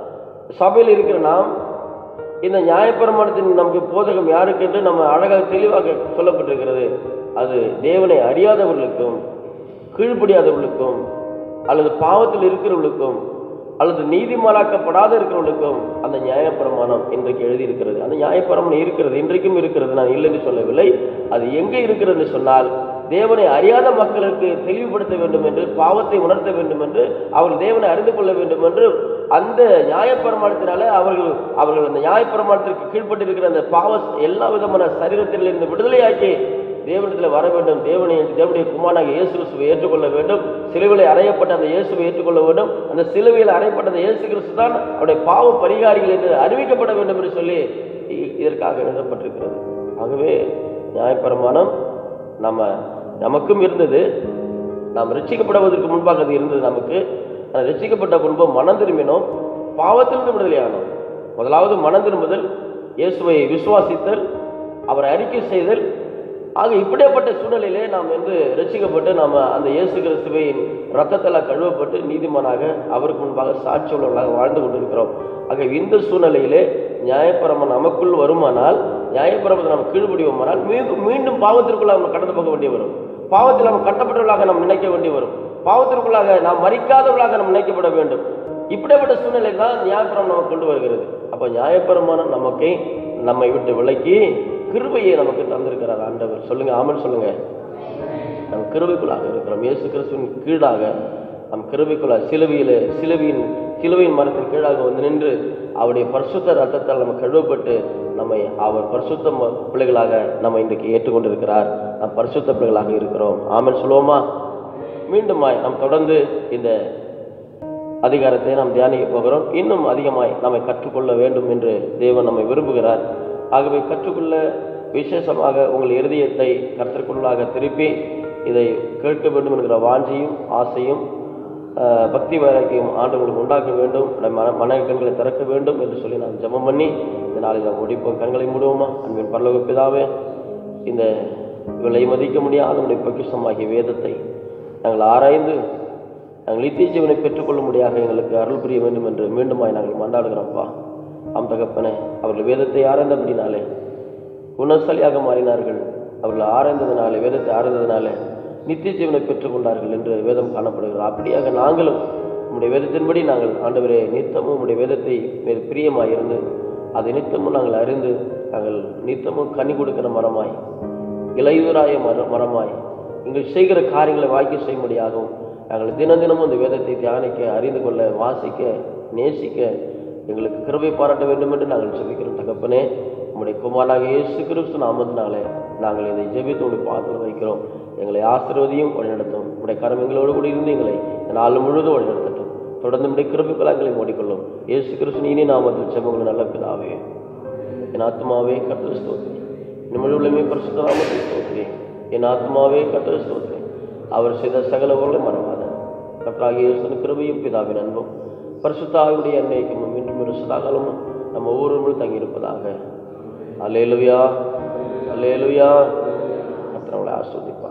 சபையில் இருக்கிற நாம் இந்த நியாயப்பிரமாணத்தின் நமக்கு போதகம் யாருக்கு என்று நம்ம அழகாக தெளிவாக சொல்லப்பட்டிருக்கிறது. அது தேவனை அறியாதவர்களுக்கும் கீழ்படியாதவர்களுக்கும் அல்லது பாவத்தில் இருக்கிறவர்களுக்கும் அல்லது நீதிமானாக்கப்படாத இருக்கிறவர்களுக்கும் அந்த நியாயப்பிரமாணம் இன்றைக்கு எழுதியிருக்கிறது. அந்த நியாயப்பிரமாணம் இருக்கிறது, இன்றைக்கும் இருக்கிறது, நான் இல்லைன்னு சொல்லவில்லை. அது எங்கே இருக்கிறது சொன்னால், தேவனை அறியாத மக்களுக்கு தெளிவுபடுத்த வேண்டும் என்று, பாவத்தை உணர்த்த வேண்டும் என்று, அவர்கள் தேவனை அறிந்து கொள்ள வேண்டும் என்று அந்த நியாயப்பிரமாணத்தினால அவர்கள் அவர்கள் அந்த நியாயப்பிரமாணத்திற்கு கீழ்பட்டிருக்கிற அந்த பாவ எல்லா விதமான சரீரத்தில் இருந்து விடுதலையாக்கி தேவனிடத்தில் வர வேண்டும். தேவனை தேவனுடைய குமாரனாக இயேசு கிறிஸ்துவை ஏற்றுக்கொள்ள வேண்டும். சிலுவையில் அறையப்பட்ட அந்த இயேசுவை ஏற்றுக்கொள்ள வேண்டும். அந்த சிலுவையில் அறையப்பட்ட அந்த இயேசு கிறிஸ்து தான் அவருடைய பாவ பரிகாரிகள் என்று அறிவிக்கப்பட வேண்டும் என்று சொல்லி இதற்காக எழுதப்பட்டிருக்கிறது. ஆகவே நியாயப்பிரமாணம் நம்ம நமக்கும் இருந்தது. நாம் ரட்சிக்கப்படுவதற்கு முன்பாக அது இருந்தது நமக்கு. ஆனால் ரட்சிக்கப்பட்ட முன்பு மனம் திரும்பினோம், பாவத்திலிருந்து விடுதலையானோம். முதலாவது மனம் திரும்புதல், இயேசுவை விசுவாசித்தல், அவரை அறிக்கை செய்தல். ஆக இப்படிப்பட்ட சூழ்நிலையிலே நாம் வந்து ரட்சிக்கப்பட்டு நாம் அந்த இயேசு கிறிஸ்துவின் ரத்தத்தில் கழுவப்பட்டு நீதிமானாக அவருக்கு முன்பாக சாட்சி உள்ளவர்களாக வாழ்ந்து கொண்டிருக்கிறோம். ஆக இந்த சூழ்நிலையிலே நியாயப்பிரமாணம் நமக்குள் வருமானால், நியாயப்பிரமாணத்தை நாம் கீழ்படிவோமானால் மீண்டும் மீண்டும் பாவத்திற்குள்ள நம்ம கடந்து போக வேண்டி வரும். பாவத்தில் நாம் கட்டப்பட்டவர்களாக நாம் நினைக்க வேண்டி வரும். பாவத்திற்குள்ளாக நாம் மறிக்காதவர்களாக நாம் நினைக்கப்பட வேண்டும். இப்படிப்பட்ட சூழ்நிலை தான் நியாயப்பிரமாணம் நமக்கு கொண்டு வருகிறது. அப்போ நியாயப்பிரமாணம் நமக்கு நம்மை விட்டு விலக்கி கிருபையை நமக்கு தந்திருக்கிறார் ஆண்டவர். சொல்லுங்க, ஆமென் சொல்லுங்க. நம் கிருபைக்குள்ளாக இருக்கிறோம். இயேசு கிறிஸ்துவின் கீழாக நம் கிருபைக்குள்ளாக சிலுவையில் சிலுவையின் சிலுவையின் மரத்தின் கீழாக வந்து நின்று அவருடைய பரிசுத்த ரத்தத்தால் நம்ம கழுவப்பட்டு நம்மை அவர் பரிசுத்த பிள்ளைகளாக நம்ம இன்றைக்கு ஏற்றுக்கொண்டிருக்கிறார். நாம் பரிசுத்த பிள்ளைகளாக இருக்கிறோம். ஆமென் சொல்லுவோமா? மீண்டுமாய் நாம் தொடர்ந்து இந்த அதிகாரத்தை நாம் தியானிக்க போகிறோம். இன்னும் அதிகமாய் நம்மை கற்றுக்கொள்ள வேண்டும் என்று தேவன் நம்மை விரும்புகிறார். ஆகவே கற்றுக்கொள்ள விசேஷமாக உங்கள் இருதயத்தை கர்த்தருக்குள்ளாக திருப்பி இதை கேட்க வேண்டும் என்கிற வாஞ்சியும் ஆசையும் பக்தி வைராக்கியம் ஆண்டவர்களுக்கு உண்டாக்க வேண்டும். மன மன கண்களை திறக்க வேண்டும் என்று சொல்லி நாம் ஜெபம் பண்ணி இந்த நாளை நாம் முடிப்போம். கண்களை மூடுவோமா? அன்பின் பரலோக பிதாவே, இந்த விலை மதிக்க முடியாத நம்முடைய பொக்கிஷமாகிய வேதத்தை நாங்கள் ஆராய்ந்து நாங்கள் நித்திய ஜீவனை பெற்றுக்கொள்ள முடியாத எங்களுக்கு அருள் புரிய வேண்டும் என்று மீண்டுமாய் நாங்கள் மன்றாடுகிறோம்ப்பா. ஆம் தகப்பனே, அவர்கள் வேதத்தை ஆராய்ந்தபடினாலே குணசாலியாக மாறினார்கள். அவர்கள் ஆராய்ந்ததினாலே, வேதத்தை ஆராய்ந்ததினாலே நித்திய ஜீவனை பெற்றுக்கொண்டார்கள் என்று வேதம் காணப்படுகிறது. அப்படியாக நாங்களும் உங்களுடைய வேதத்தின்படி நாங்கள் ஆண்டவரே நித்தமும் உங்களுடைய வேதத்தை பிரியமாயிருந்து அதை நித்தமும் நாங்கள் அறிந்து நாங்கள் நித்தமும் கனி கொடுக்கிற மரமாய், இலையுறாய மர மரமாய் எங்கள் செய்கிற காரியங்களை வாக்கி செய்யும்படியாகவும் நாங்கள் தினம் தினமும் இந்த வேதத்தை தியானிக்க, அறிந்து கொள்ள, வாசிக்க, நேசிக்க எங்களுக்கு கிருபை பாராட்ட வேண்டும் என்று நாங்கள் ஜெபிக்கிறோம். தகப்பனே, உம்முடைய குமாரனாக இயேசு கிறிஸ்து நாமத்தினாலே நாங்கள் இதை ஜெபித்து உடைய பாதத்தில் வைக்கிறோம். எங்களை ஆசீர்வதியும் வழிநடத்தும். உடைய கரம் எங்களோடு கூட இருந்து எங்களை நாள் முழுவதும் வழிநடத்தட்டும். தொடர்ந்து உடைய கிருபை பலங்களை மூடிக்கொள்ளும். இயேசு கிறிஸ்து இனி நாமத்தில் ஜெபங்கள் நல்ல பிதாவே. என் ஆத்மாவே கர்த்தரை ஸ்தோத்திரி, என் முழுவதுமே பரிசுத்த நாமத்தை ஸ்தோத்திரி. என் ஆத்மாவே கர்த்தரை ஸ்தோத்திரி, அவர் செய்த சகல ஊர்களை மறவாத. கர்த்தராகிய இயேசுவின் கிருபையும் பிதாவின் அன்பும் பரிசுத்த ஆவியுடைய அன்னைக்கும் இன்றும் ஒரு சதாகாலமும் நம்ம ஊருக்குள் தங்கியிருப்பதாக. அல்லேலூயா, அல்லேலூயா. கர்த்தர் நம்மளை ஆசீர்வதிப்பார்.